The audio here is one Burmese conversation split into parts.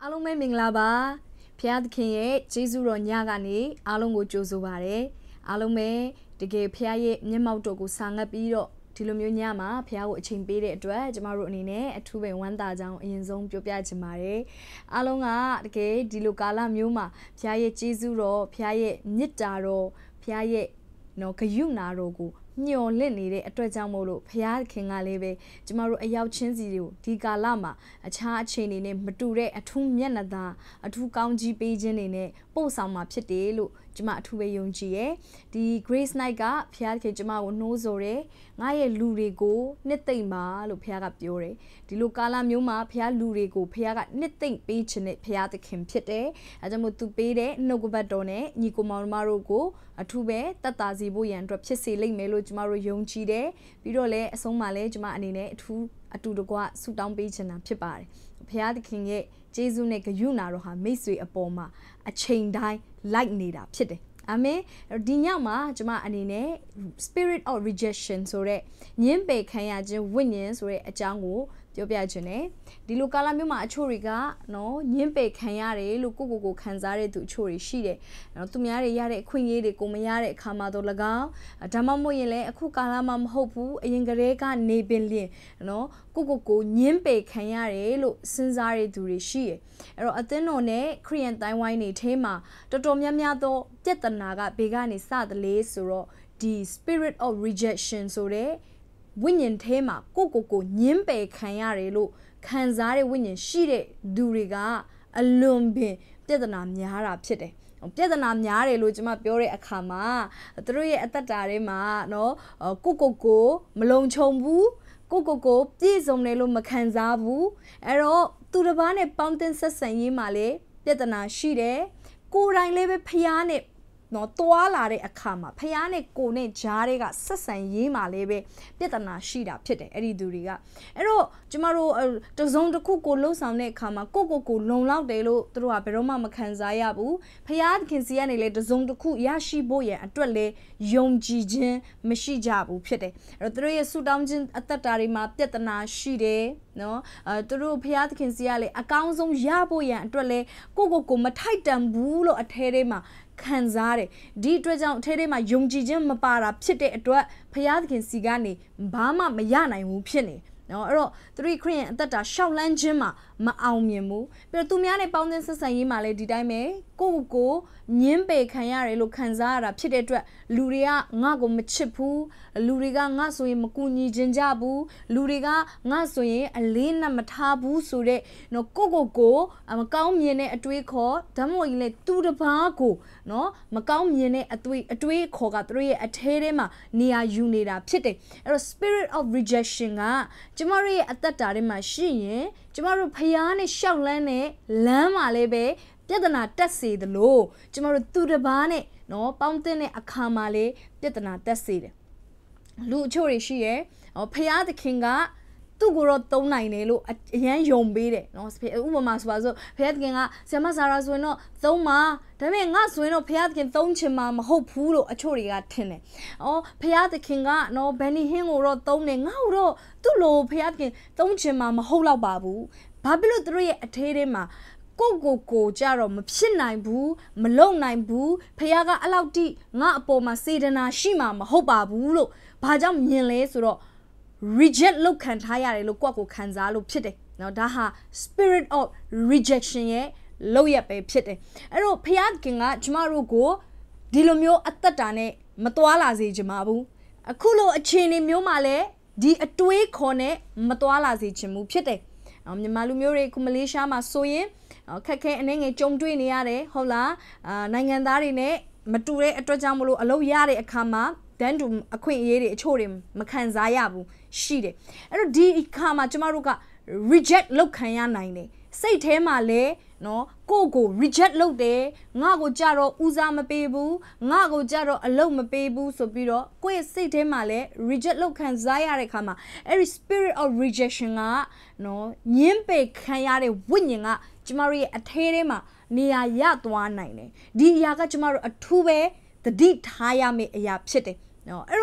အားလုံးပဲမင်္ဂလာပါဖျားသခင်ရဲ့ကျေးဇူးတော်ညကနေအားလုံးကိုကြိုဆိုပါရစေအားလုံးပဲတကယ်ဖျားရဲ့မျက်မှောက်တော်ကိုစာငတ်ပြီးတော့ဒီလိုမျိုးညမှာဖျားကိုအချိန်ပေးတဲ့အတွက်ကျမတို့အနေနဲ့အထူးပဲဝမ်းသာကြောင်းအရင်ဆုံးပြောပြချင်ပါတယ်အားလုံးကတကယ်ဒီလိုကာလမျိုးမှာဖျားရဲ့ကျေးဇူးတော်ဖျားရဲ့မေတ္တာတော်ဖျားရဲ့ဂရုဏာတော်ကိုမျော်လင့်နေတဲ့အတွက်ကြောင့်မို့လို့ဖျားခင်ကလည်းပဲကျမတို့အရောက်ချင်းစီတွေကိုဒီကာလမှာအခြားအခြေအနေနဲ့မတူတဲ့အထူးမျက်နှာသာအထူးကောင်းကြီးပေးခြင်းတွေနဲ့ပို့ဆောင်မှာဖြစ်တယ်လို့ကျမအထူးပဲယုံကြည်ရဲ့ဒီ Grace Night ကဖျားခင်ကျမကိုနှိုးဆော်တယ်ငါရဲ့လူတွေကိုနှစ်သိမ့်ပါလို့ဖျားကပြောတယ်ဒီလိုကာလမျိုးမှာဖျားလူတွေကိုဖျားကနှစ်သိမ့်ပေးခြင်းနဲ့ဖျားသခင်ဖြစ်တယ်အဲကြောင့်မို့သူပေးတဲ့နှုတ်ကပတ်တော်နဲ့ညီကိုမောင်မတို့ကိုအထူးပဲတတ်တာစီဖို့ရန်အတွက်ဖြစ်စေလိမ့်မယ်လို့ကျမတို့ယုံကြည်တယ်ပြီးတော့လည်းအဆုံးမှာလည်းကျမအနေနဲ့အတူတကွဆုတောင်းပေးချင်တာဖြစ်ပါတယ်ဖျားသခင်ရဲ့ကျေးဇူးနဲ့ဂရုဏာတော်ဟာမိတ်ဆွေအပေါ်မှာအချိန်တိုင်းလိုက်နေတာဖြစ်တယ်အာမင်ဒီညမှာကျမအနေနဲ့ spirit of rejection ဆိုတဲ့ညှင်းပယ်ခံရခြင်းဝိညာဉ်ဆိုတဲ့အကြောင်းကိုပြောပြခြင်းနဲ့ဒီလိုကာလမျိုးမှာအချို့တွေကနော်ညှင်းပယ်ခံရတယ်လို့ကိုခံစားတဲ့သူအချို့တွေရှိတယ်နော်သူများတွေရတဲ့အခွင့်အရေးတွေကိုမရတဲ့အခါမှာတော့၎င်းဒါမှမဟုတ်ရင်လည်းအခုကာလမှာမဟုတ်ဘူးအရင်ကတည်းကနေပင်လျင်နော်ကိုညှင်းပယ်ခံရတယ်လို့စဉ်းစားတဲ့သူတွေရှိတယ်အဲ့တော့အသင်းတော်နဲ့ခရိယန်တိုင်းဝိုင်းတွေထဲမှာတော်တော်များများသောပြဿနာကဘေကနေစသလဲဆိုတော့ဒီ spirit of rejection ဆိုတဲ့ဝိညာဉ်ထဲမှာကိုညှင်းပယ်ခံရတယ်လို့ခံစားတဲ့ဝိညာဉ်ရှိတဲ့သူတွေကအလွန်ပင်ပြဿနာများတာဖြစ်တယ်ပြဿနာများတယ်လို့ကျွန်မပြောတဲ့အခါမှာသူတို့ရဲ့အသက်တာထဲမှာနော်ကိုမလုံခြုံဘူးကိုပြည့်စုံတယ်လို့မခံစားဘူးအဲ့တော့သူတစ်ပါးနဲ့ပေါင်းတင်ဆက်ဆံရေးမှာလည်းပြဿနာရှိတယ်ကိုယ်တိုင်လည်းပဲဖျားနဲ့နော်တွာလာတဲ့အခါမှာဖျားနဲ့ကိုနဲ့ဂျားတွေကဆက်ဆံရေးမှာလည်းပဲပြဿနာရှိတာဖြစ်တယ်အဲ့ဒီသူတွေကအဲ့တော့ကျမတို့တစုံတစ်ခုကိုလှုပ်ဆောင်တဲ့အခါမှာကိုလုံလောက်တယ်လို့သူတို့ကဘယ်တော့မှမခံစားရဘူးဖျားခင်စီကနေလေတစုံတစ်ခုရရှိဖို့ရန်အတွက်လေယုံကြည်ခြင်းမရှိကြဘူးဖြစ်တယ်အဲ့တော့သူတို့ရဲ့ဆူတောင်းခြင်းအသက်တာတွေမှာပြဿနာရှိတယ်နော်သူတို့ဖျားခင်စီကလေအကောင်းဆုံးရဖို့ရန်အတွက်လေကိုမထိုက်တန်ဘူးလို့အထဲထဲမှာခံစားတယ်ဒီအတွက်ကြောင့်အထဲထဲမှာယုံကြည်ခြင်းမပါတာဖြစ်တဲ့အတွက်ဖျားသခင်စီကနေဘာမှမရနိုင်ဘူးဖြစ်နေနော်အဲ့တော့သူတို့ခရိယန်အသက်တာရှောက်လန်းခြင်းမှာမအောင်မြင်ဘူးပြီးတော့သူများနဲ့ပေါင်းသင်းဆက်ဆံရေးမှာလည်းဒီတိုင်းပဲကိုညှင်းပယ်ခံရတယ်လို့ခံစားရတာဖြစ်တဲ့အတွက်လူတွေကငါ့ကိုမချစ်ဘူးလူတွေကငါဆိုရင်မကူညီခြင်းကြဘူးလူတွေကငါဆိုရင်အလေးနက်မထားဘူးဆိုတဲ့နော်ကိုမကောင်းမြင်တဲ့အတွေးခေါ်ဓမ္မဝင်လေသူတစ်ပါးကိုနော်မကောင်းမြင်တဲ့အတွေးခေါ်ကသူတို့ရဲ့အထဲထဲမှာနေရာယူနေတာဖြစ်တယ်အဲ့တော့ spirit of rejection ကကျမတို့ရဲ့အသက်တာထဲမှာရှိရင်ကျမတို့ဖျားနဲ့ရှောက်လန်းတဲ့လမ်းမှာလည်းပဲပြဿနာတက်စေသလိုကျမတို့သူတစ်ပါးနဲ့နော်ပေါင်းသင်းတဲ့အခါမှာလည်းပြဿနာတက်စေတယ်လူအချို့တွေရှိရဲ့ဖျားသခင်ကသူ့ကိုတော့သုံးနိုင်တယ်လို့အရန်ယုံပေးတယ်နော်ဥပမာဆိုပါစို့ဖျားသခင်ကဆရာမဆာရာဆိုရင်တော့သုံးပါဒါပေမဲ့ငါဆိုရင်တော့ဖျားသခင်သုံးချင်မှာမဟုတ်ဘူးလို့အချို့တွေကထင်တယ်ဖျားသခင်ကနော်ဘန်နီဟင်းကိုတော့သုံးတယ်ငါ့ကိုတော့သူ့လိုဖျားသခင်သုံးချင်မှာမဟုတ်တော့ပါဘူးဘာဖြစ်လို့သူတို့ရဲ့အထဲထဲမှာကိုကြတော့မဖြစ်နိုင်ဘူးမလုံနိုင်ဘူးဖခင်ကအဲ့လောက်တိငါအပေါ်မှာစေတနာရှိမှာမဟုတ်ပါဘူးလို့ဘာကြောင့်မြင်လဲဆိုတော့ reject လုပ်ခံထားရတယ်လို့ကိုခံစားလို့ဖြစ်တယ်เนาะဒါဟာ spirit of rejection ရဲ့လောက်ရပဲဖြစ်တယ်အဲ့တော့ဖခင်ကကျမတို့ကိုဒီလိုမျိုးအသက်တာနဲ့မတွာလာစေချင်ပါဘူးအခုလိုအခြေအနေမျိုးမှာလည်းဒီအတွေးခေါ်နဲ့မတွာလာစေချင်ဘူးဖြစ်တယ်မြန်မာလူမျိုးတွေခုမလေးရှားမှာဆိုရင်ခက်ခဲအနေငယ်ကြုံတွေ့နေရတယ်ဟုတ်လားနိုင်ငံသားတွေနဲ့မတူတဲ့အတွက်ကြောင့်မလို့အလုပ်ရတဲ့အခါမှာတန်းတူအခွင့်အရေးတွေအချို့တွေမခံစားရဘူးရှိတယ်အဲ့တော့ဒီအခါမှာကျမတို့က reject လုပ်ခံရနိုင်တယ်စိတ်ထဲမှာလည်းနော်ကို reject လုပ်တယ်ငါကိုကြတော့ဦးစားမပေးဘူးငါကိုကြတော့အလုပ်မပေးဘူးဆိုပြီးတော့ကိုယ့်ရဲ့စိတ်ထဲမှာလည်း reject လုပ်ခံစားရတဲ့ခါမှာအဲ့ဒီ spirit of rejection ကနော်ညှင်းပယ်ခံရတဲ့ဝိညာဉ်ကကျမတို့ရဲ့အထဲထဲမှာနေရာရသွားနိုင်တယ်ဒီအရာကကျမတို့အထူးပဲသတိထားရမယ့်အရာဖြစ်တယ်နော်အဲ့တော့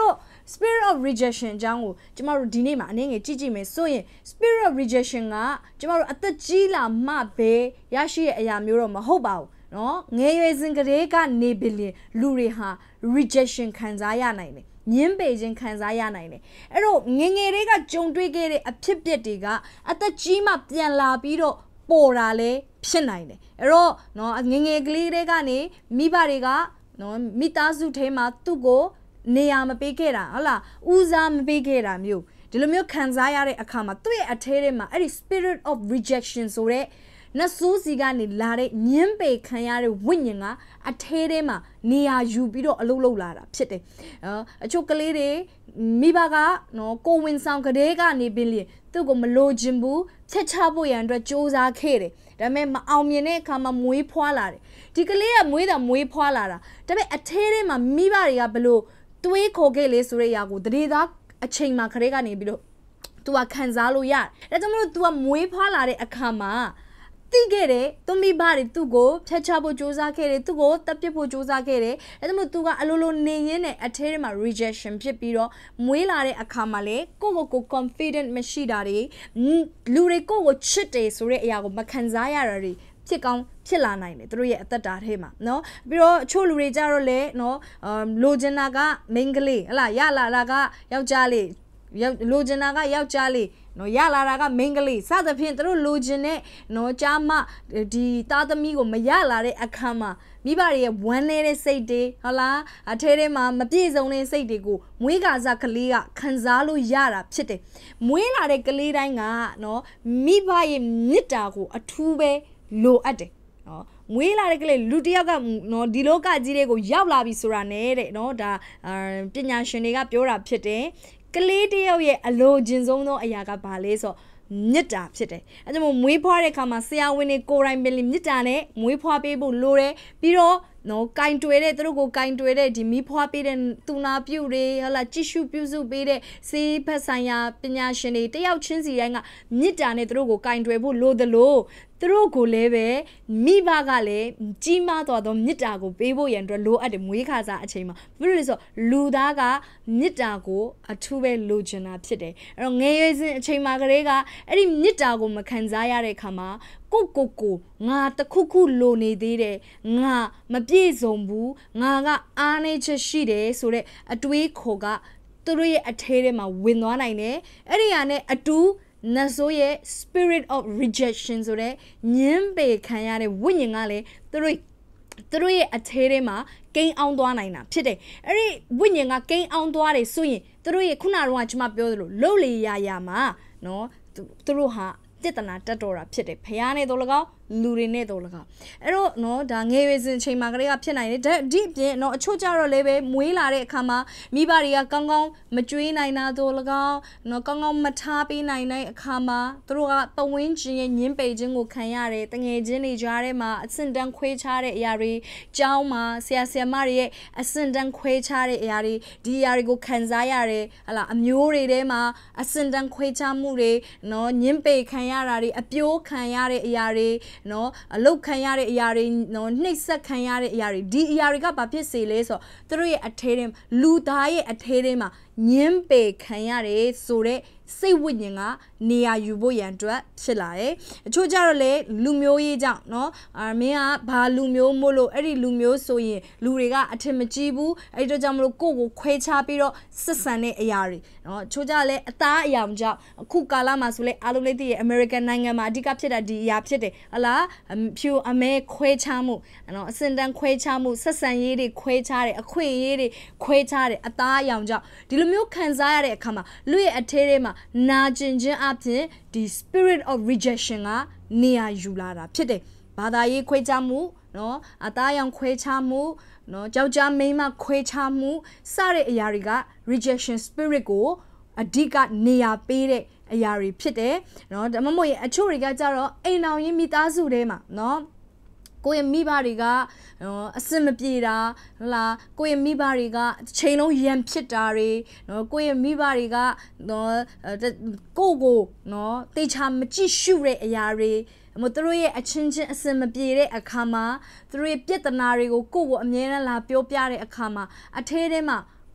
spirit of rejection အကြောင်းကိုကျမတို့ဒီနေ့မှာအနေငယ်ကြည့်ကြည့်မယ်ဆိုရင် spirit of rejection ကကျမတို့အသက်ကြီးလာမှပဲရရှိတဲ့အရာမျိုးတော့မဟုတ်ပါဘူးနော်ငယ်ရွယ်စဉ်ကလေးကနေပြီလေလူတွေဟာ rejection ခံစားရနိုင်တယ်ညင်းပေခြင်းခံစားရနိုင်တယ်အဲ့တော့ငငယ်တွေကကြုံတွေ့ခဲ့တဲ့အဖြစ်ပြက်တွေကအသက်ကြီးမှပြန်လာပြီးတော့ပေါ်တာလဲဖြစ်နိုင်တယ်အဲ့တော့နော်ငငယ်ကလေးတွေကနေမိဘတွေကနော်မိသားစုထဲမှာသူ့ကိုနေရာမပေးခဲ့တာဟုတ်လားဦးစားမပေးခဲ့တာမျိုးဒီလိုမျိုးခံစားရတဲ့အခါမှာသူ့ရဲ့အထဲထဲမှာအဲ့ဒီ spirit of rejection ဆိုတဲ့နတ်ဆိုးစီကနေလာတဲ့ညင်းပေခံရတဲ့ဝိညာဉ်ကအထဲထဲမှာနေရာယူပြီးတော့အလုပ်လုပ်လာတာဖြစ်တယ်အချို့ကလေးတွေမိဘကနော်ကိုဝင်ဆောင်ကလေးကနေပြီးလေသူ့ကိုမလိုချင်ဘူးချက်ချဖို့ရန်အတွက်စ조사ခဲ့တယ်ဒါပေမဲ့မအောင်မြင်တဲ့အခါမှာမွေးဖွားလာတယ်ဒီကလေးကမွေးဖွားလာတာဒါပေမဲ့အထဲထဲမှာမိဘတွေကဘလို့တွေးခေါ်ခဲ့လေဆိုတဲ့အရာကိုတရေသားအချိန်မှာခရဲကနေပြီးတော့ तू ကခံစားလို့ရတယ်ဒါကြောင့်မလို့ तू ကမွေးဖွားလာတဲ့အခါမှာသိခဲ့တယ်သူမိဘတွေသူ့ကိုဖျက်ချဖို့စ조사ခဲ့တယ်သူ့ကိုတပ်ပစ်ဖို့စ조사ခဲ့တယ်ဒါကြောင့်မို့ तू ကအလိုလိုနေရင်းနဲ့အထဲထဲမှာ rejection ဖြစ်ပြီးတော့မွေးလာတဲ့အခါမှာလေကို confident မရှိတာတွေလူတွေကိုချစ်တယ်ဆိုတဲ့အရာကိုမခံစားရတာတွေဖြစ်ကောင်းဖြစ်လာနိုင်တယ်သူတို့ရဲ့အသက်တာထဲမှာเนาะပြီးတော့အချို့လူတွေကြတော့လေเนาะလိုချင်တာကမိန်းကလေးဟလားရလာတာကယောက်ျားလေးလိုချင်တာကယောက်ျားလေးနော်ရလာတာကမိန်းကလေးစသဖြင့်သူတို့လိုချင်တဲ့နော်ကြားမဒီသားသမီးကိုမရလာတဲ့အခါမှာမိဘတွေရဲ့ဝမ်းနေတဲ့စိတ်တွေဟုတ်လားအထဲထဲမှာမပြည့်စုံတဲ့စိတ်တွေကိုမွေးကာစားကလေးကခံစားလို့ရတာဖြစ်တယ်မွေးလာတဲ့ကလေးတိုင်းကနော်မိဘရဲ့မေတ္တာကိုအထူးပဲလိုအပ်တယ်နော်မွေးလာတဲ့ကလေးလူတစ်ယောက်ကနော်ဒီလောကကြီးတွေကိုရောက်လာပြီဆိုတာနဲ့တဲ့နော်ဒါပညာရှင်တွေကပြောတာဖြစ်တယ်ကလေးတယောက်ရဲ့အလိုချင်ဆုံးသောအရာကဘာလဲဆိုမေတ္တာဖြစ်တယ်အဲကြောင့်မွေးဖွားတဲ့အခါမှာဆရာဝန်တွေကိုယ်တိုင်ပင်မေတ္တာနဲ့မွေးဖွားပေးဖို့လိုတယ်ပြီးတော့နော်ကင်တွယ်တဲ့သူတို့ကိုကင်တွယ်တဲ့ဒီမိဖွားပေးတဲ့သူနာပြုတွေဟလာကြည့်ရှုပြုစုပေးတဲ့စေဘက်ဆိုင်ရာပညာရှင်တွေတယောက်ချင်းစီတိုင်းကမေတ္တာနဲ့သူတို့ကိုကင်တွယ်ဖို့လိုသလိုသူတို့ကိုလည်းပဲမိဘကလည်းကြီးမားသွားသောမေတ္တာကိုပေးဖို့ရန်အတွက်လိုအပ်တယ်မွေးခါစားအချိန်မှာဘာလို့လဲဆိုလူသားကမေတ္တာကိုအထူးပဲလိုချင်တာဖြစ်တယ်အဲ့တော့ငယ်ရွယ်စဉ်အချိန်မှာကလေးကအဲ့ဒီမေတ္တာကိုမခံစားရတဲ့အခါမှာကိုငါတခုခုလိုနေသေးတယ်ငါမပြည့်စုံဘူးငါကအားနေချက်ရှိတယ်ဆိုတဲ့အတွေးခေါ်ကသူတို့ရဲ့အထဲထဲမှာဝင်သွားနိုင်တယ်အဲ့ဒီဟာနဲ့အတူနတ်ဆိုးရဲ့ spirit of rejection ဆိုတဲ့ညင်းပေခံရတဲ့ဝိညာဉ်ကလည်းသူတို့ရဲ့အထဲထဲမှာကိန်းအောင်သွားနိုင်တာဖြစ်တယ်အဲ့ဒီဝိညာဉ်ကကိန်းအောင်သွားတယ်ဆိုရင်သူတို့ရဲ့ခုနကတော့ကျွန်မပြောသလိုလှုပ်လေရမှာနော်သူတို့ဟာတက်တနာတက်တော်တာဖြစ်တယ်ဖျားနေတော့လကောလူတွေနဲ့တော့လကောအဲ့တော့နော်ဒါငယ်ရွယ်စဉ်ချိန်မှာကလေးကဖြစ်နိုင်တယ်ဒီအပြင်နော်အချို့ကြတော့လည်းပဲမွေးလာတဲ့အခါမှာမိဘတွေကကောင်းကောင်းမကြွေးနိုင်တာတော့လကောနော်ကောင်းကောင်းမထားပေးနိုင်တဲ့အခါမှာသူတို့ကပဝင်းချင်းရဲ့ညင်းပေခြင်းကိုခံရတယ်တငယ်ချင်းတွေကြားထဲမှာအဆင့်တန်းခွဲခြားတဲ့အရာတွေကျောင်းမှာဆရာမတွေရဲ့အဆင့်တန်းခွဲခြားတဲ့အရာတွေဒီအရာတွေကိုခံစားရတယ်ဟလာအမျိုးတွေထဲမှာအဆင့်တန်းခွဲခြားမှုတွေနော်ညင်းပေခံရတာတွေအပြိုးခံရတဲ့အရာတွေနော်အလုတ်ခံရတဲ့အရာတွေနော်နှိပ်စက်ခံရတဲ့အရာတွေဒီအရာတွေကဘာဖြစ်စေလဲဆိုတော့သူတို့ရဲ့အထဲထဲလူသားရဲ့အထဲထဲမှာညင်းပေခံရတယ်ဆိုတဲ့စိတ်ဝိညာဉ်ကနေရာယူဖို့ရန်အတွက်ဖြစ်လာတယ်အချို့ကြတော့လေလူမျိုးရေးကြောင့်เนาะမင်းကဘာလူမျိုးမို့လို့အဲ့ဒီလူမျိုးဆိုရင်လူတွေကအထင်မကြီးဘူးအဲ့ဒီတော့ကြောင့်မလို့ကိုခွဲခြားပြီးတော့ဆက်ဆံတဲ့အရာတွေเนาะအချို့ကြလဲအသားအရာကြောင့်အခုကာလမှာဆိုလေအားလုံးလေးသိရဲ့ American နိုင်ငံမှာအဓိကဖြစ်တာဒီအရာဖြစ်တယ်ဟလားဖြူအမဲခွဲခြားမှုเนาะအစင်တန်းခွဲခြားမှုဆက်ဆံရေးတွေခွဲခြားတယ်အခွင့်အရေးတွေခွဲခြားတယ်အသားအရာကြောင့်ဒီလိုမျိုးခံစားရတဲ့အခါမှာလူရဲ့အထဲထဲမှာနာကျင်ခြင်းအပြင်ဒီ spirit of rejection ကနေရာယူလာတာဖြစ်တယ်ဘာသာရေးခွဲခြားမှုเนาะအသားရောင်ခွဲခြားမှုเนาะကြောက်ကြမိန်းမခွဲခြားမှုစတဲ့အရာတွေက rejection spirit ကိုအဓိကနေရာပေးတဲ့အရာတွေဖြစ်တယ်เนาะဒါမှမဟုတ်အချို့တွေကကြတော့အိမ်အောင်ရင်းမိသားစုထဲမှာเนาะကိုယ့်ရဲ့မိဘတွေကအစင်မပြေတာဟလားကိုယ့်ရဲ့မိဘတွေကချိန်လုံးရံဖြစ်တာတွေနော်ကိုယ့်ရဲ့မိဘတွေကနော်ကိုနော်တေချာမကြည့်ရှုတဲ့အရာတွေမသူတို့ရဲ့အချင်းချင်းအစင်မပြေတဲ့အခါမှာသူတို့ရဲ့ပြဿနာတွေကိုကိုယ့်ကိုအမြဲတမ်းလာပြောပြတဲ့အခါမှာအထဲထဲမှာ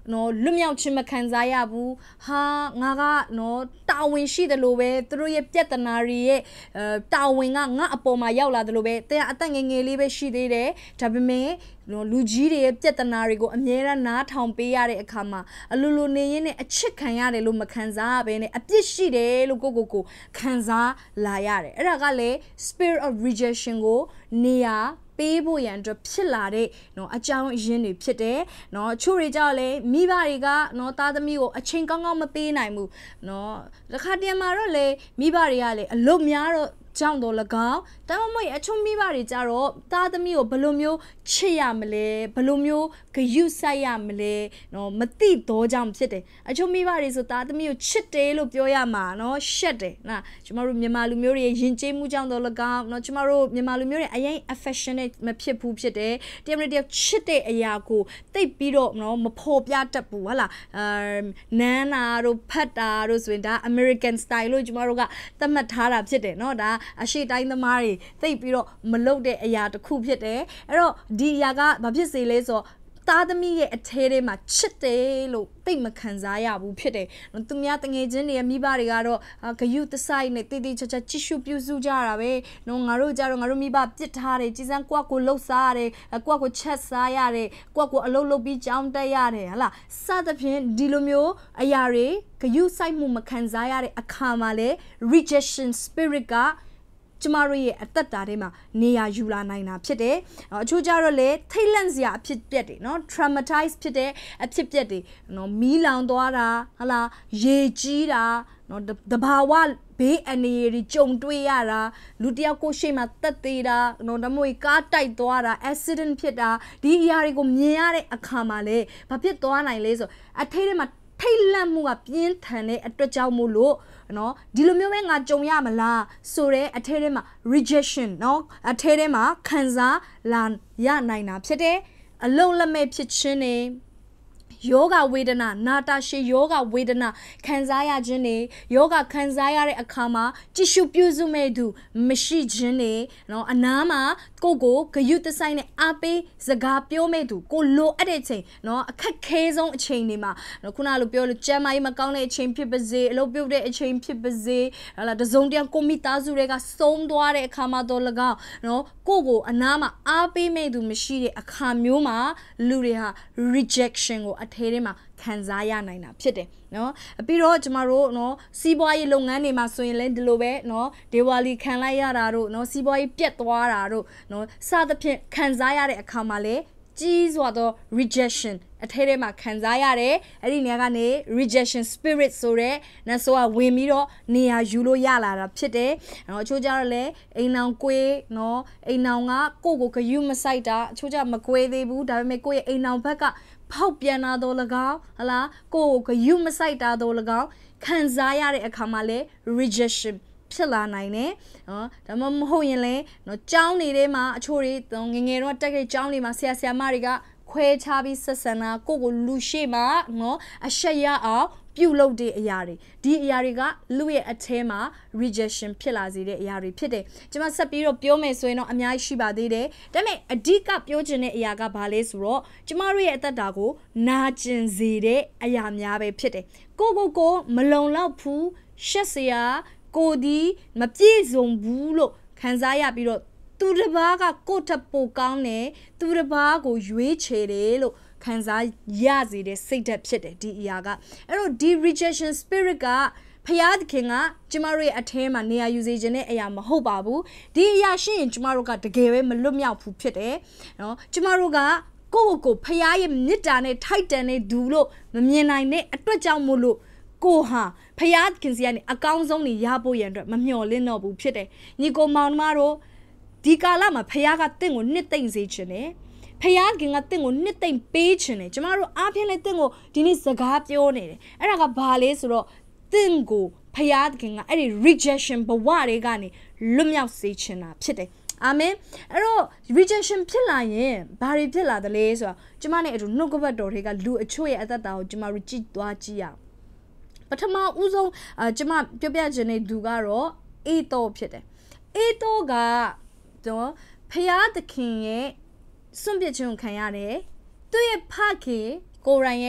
နော်လွတ်မြောက်ခြင်းမခံစားရဘူးဟာငါကနော်တာဝန်ရှိတယ်လို့ပဲသူတို့ရဲ့ပြဿနာတွေရဲ့တာဝန်ကငါအပေါ်မှာရောက်လာတယ်လို့ပဲတဲ့အသက်ငယ်ငယ်လေးပဲရှိသေးတယ်ဒါပေမဲ့နော်လူကြီးတွေရဲ့ပြဿနာတွေကိုအမြဲတမ်းနားထောင်ပေးရတဲ့အခါမှာအလိုလိုနေရင်းနဲ့အချစ်ခံရတယ်လို့မခံစားရဘဲနဲ့အပြစ်ရှိတယ်လို့ကိုခံစားလာရတယ်အဲ့ဒါကလည်း spirit of rejection ကိုနေရာပေးဖို့ရန်အတွက်ဖြစ်လာတဲ့နော်အကြောင်းအရင်းတွေဖြစ်တယ်နော်ချို့တွေကြောင့်လည်းမိဘတွေကနော်သားသမီးကိုအချိန်ကောင်းကောင်းမပေးနိုင်ဘူးနော်တစ်ခါတည်းမှာတော့လေမိဘတွေကလည်းအလုပ်များတော့ကြောင့်တော့၎င်းတမမွေအချုံမိဘတွေကြတော့သားသမီးကိုဘယ်လိုမျိုးချစ်ရမလဲဘယ်လိုမျိုးဂရုစိုက်ရမလဲနော်မသိတော့ကြောင့်ဖြစ်တယ်အချုံမိဘတွေဆိုသားသမီးကိုချစ်တယ်လို့ပြောရမှာနော်ရှက်တယ်နော်ကျမတို့မြန်မာလူမျိုးတွေယဉ်ကျေးမှုကြောင့်တော့၎င်းနော်ကျမတို့မြန်မာလူမျိုးတွေအရင် affectionate မဖြစ်ဘူးဖြစ်တယ်တယောက်နဲ့တယောက်ချစ်တဲ့အရာကိုသိပြီးတော့နော်မဖော်ပြတတ်ဘူးဟုတ်လားနန်းနာတို့ဖတ်တာတို့ဆိုရင်ဒါ American style လို့ကျမတို့ကသတ်မှတ်ထားတာဖြစ်တယ်နော်ဒါအရှိတိုင်းသမားတွေသိပြီးတော့မလုပ်တဲ့အရာတစ်ခုဖြစ်တယ်အဲ့တော့ဒီအရာကဘာဖြစ်စေလဲဆိုတော့သားသမီးရဲ့အထဲထဲမှာချစ်တယ်လို့သိမခံစားရဘူးဖြစ်တယ်သူများတငယ်ချင်းတွေရဲ့မိဘတွေကတော့ဂယုတဆိုင်နဲ့တိတိကျကျကြည့်ရှုပြုစုကြတာပဲနော်ငါတို့ကြတော့ငါတို့မိဘပြစ်ထားတယ်ကြီးစမ်းကိုလှုပ်စားရတယ်ကိုချက်စားရတယ်ကိုအလုပ်လုပ်ပြီးကြောင်းတက်ရတယ်ဟလားစသဖြင့်ဒီလိုမျိုးအရာတွေဂယုဆိုင်မှုမခံစားရတဲ့အခါမှာလေ rejection spirit ကကျမတို့ရဲ့အသက်တာထဲမှာနေရာယူလာနိုင်တာဖြစ်တယ်အချို့ကြတော့လေထိတ်လန့်စရာအဖြစ်ပြက်တွေနော် traumatize ဖြစ်တဲ့အဖြစ်ပြက်တွေနော်မီးလောင်သွားတာဟလားရေကြီးတာနော်တဘာဝဘေးအနေရီကြုံတွေ့ရတာလူတယောက်ကိုရှေ့မှာတက်သေးတာနော်ဒါမှမဟုတ်ကားတိုက်သွားတာ accident ဖြစ်တာဒီအရာတွေကိုမြင်ရတဲ့အခါမှာလေဘာဖြစ်သွားနိုင်လဲဆိုအထိတ်ထဲမှာထိတ်လန့်မှုကပြင်းထန်တဲ့အတွက်ကြောင့်မို့လို့နော်ဒီလိုမျိုးပဲငါကြုံရမလားဆိုတဲ့အထဲထဲမှာ rejection နော်အထဲထဲမှာခံစားလာရနိုင်တာဖြစ်တယ်အလုံးလက်မဲ့ဖြစ်ခြင်းနေယောဂဝေဒနာနာတာရှေယောဂဝေဒနာခံစားရခြင်းနေယောဂခံစားရတဲ့အခါမှာကြည်ရှုပြုစုမဲ့သူမရှိခြင်းနေနော်အနားမှာကိုဂယုတဆိုင်နဲ့အားပေးစကားပြောမဲ့သူကိုလိုအပ်တဲ့ချိန်နော်အခက်ခဲဆုံးအချိန်တွေမှာနော်ခုနလိုပြောလို့ကျမ်းမာရေးမကောင်းတဲ့အချိန်ဖြစ်ပါစေအလုပ်ပြုတ်တဲ့အချိန်ဖြစ်ပါစေဟလာတစုံတယောက်ကိုမိသားစုတွေကဆုံးသွားတဲ့အခါမှာတော့၎င်းနော်ကိုအနားမှာအားပေးမဲ့သူမရှိတဲ့အခါမျိုးမှာလူတွေဟာ rejection ကိုအထဲထဲမှာခံစားရနိုင်တာဖြစ်တယ်နော်ပြီးတော့ကျမတို့နော်စီးပွားရေးလုပ်ငန်းတွေမှာဆိုရင်လည်းဒီလိုပဲနော်ဒေဝါလီခံလိုက်ရတာတို့နော်စီးပွားရေးပြတ်သွားတာတို့နော်စသဖြင့်ခံစားရတဲ့အခါမှာလည်းကြီးစွာသော rejection အထဲထဲမှာခံစားရတယ်အဲ့ဒီနေရာကနေ rejection spirit ဆိုတဲ့နတ်ဆိုးကဝင်ပြီးတော့နေရာယူလို့ရလာတာဖြစ်တယ်နော်အချို့ကြတော့လေအိမ်နောင်ကွေးနော်အိမ်နောင်ကကိုဂယုမဆိုင်တာအချို့ကြမကွေးသေးဘူးဒါပေမဲ့ကိုရဲ့အိမ်နောင်ဘက်ကဖောက်ပြန်လာတော့၎င်းဟလားကိုဂယုမဆိုင်တာတော့၎င်းခံစားရတဲ့အခါမှာလေ rejection ဖြစ်လာနိုင်တယ်နော်ဒါမှမဟုတ်ရင်လည်းနော်ကျောင်းတွေထဲမှာအချို့တွေငငယ်တော့တက်တဲ့ကျောင်းတွေမှာဆရာမတွေကခွဲခြားပြီးဆက်ဆံတာကိုလူရှိမှာနော်အရှက်ရအောင်ပြုတ်လုပ်တဲ့အရာတွေဒီအရာတွေကလူရဲ့အထဲမှာ rejection ဖြစ်လာစေတဲ့အရာတွေဖြစ်တယ်ကျွန်မဆက်ပြီးတော့ပြောမယ်ဆိုရင်တော့အများကြီးရှိပါသေးတယ်ဒါပေမဲ့အဓိကပြောချင်တဲ့အရာကဘာလဲဆိုတော့ကျွန်မတို့ရဲ့အသက်တာကိုနာကျင်စေတဲ့အရာများပဲဖြစ်တယ်ကိုမလုံလောက်ဘူးရှက်စရာကိုဒီမပြည့်စုံဘူးလို့ခံစားရပြီးတော့သူတစ်ပါးကကိုထပ်ပိုကောင်းတယ်သူတစ်ပါးကိုရွေးချယ်တယ်လို့ခံစားရစေတဲ့စိတ်ဓာတ်ဖြစ်တယ်ဒီအရာကအဲ့တော့ဒီ rejection spirit ကဖျားသခင်ကကျမတို့ရဲ့အထဲမှာနေရာယူစေခြင်းတဲ့အရာမဟုတ်ပါဘူးဒီအရာရှိရင်ကျမတို့ကတကယ်ပဲမလွတ်မြောက်ဘူးဖြစ်တယ်နော်ကျမတို့ကကိုဖျားရဲ့မေတ္တာနဲ့ထိုက်တန်တဲ့သူလို့မမြင်နိုင်တဲ့အတွက်ကြောင့်မို့လို့ကိုဟာဖျားခင်စီကနေအကောင်းဆုံးနေရဖို့ရန်အတွက်မမျှော်လင့်တော့ဘူးဖြစ်တယ်ညီကိုမောင်နှမတို့ဒီကာလမှာဖျားကတင့်ကိုနှစ်သိမ့်စေခြင်းနဲ့ဖျားခင်ကတင့်ကိုနှစ်သိမ့်ပေးခြင်းနဲ့ကျမတို့အားဖြင့်လည်းတင့်ကိုဒီနေ့စကားပြောနေတယ်အဲ့ဒါကဘာလဲဆိုတော့တင့်ကိုဖျားခင်ကအဲ့ဒီ rejection ဘဝတွေကနေလွတ်မြောက်စေခြင်းတာဖြစ်တယ်အာမင်အဲ့တော့ rejection ဖြစ်လာရင်ဘာတွေဖြစ်လာသလဲဆိုတော့ကျမနဲ့အတူနှုတ်ကပတ်တော်တွေကလူအချို့ရဲ့အသက်တာကိုကျမတို့ကြည့်သွားကြည့်ရအောင်ပထမဦးဆုံးကျမပြောပြခြင်းတဲ့သူကတော့အေတောဖြစ်တယ်အေတောကတော့ဖျားသခင်ရဲ့စွန့်ပစ်ခြင်းကိုခံရတယ်သူရဲ့ဖခင်ကိုရိုင်းရဲ့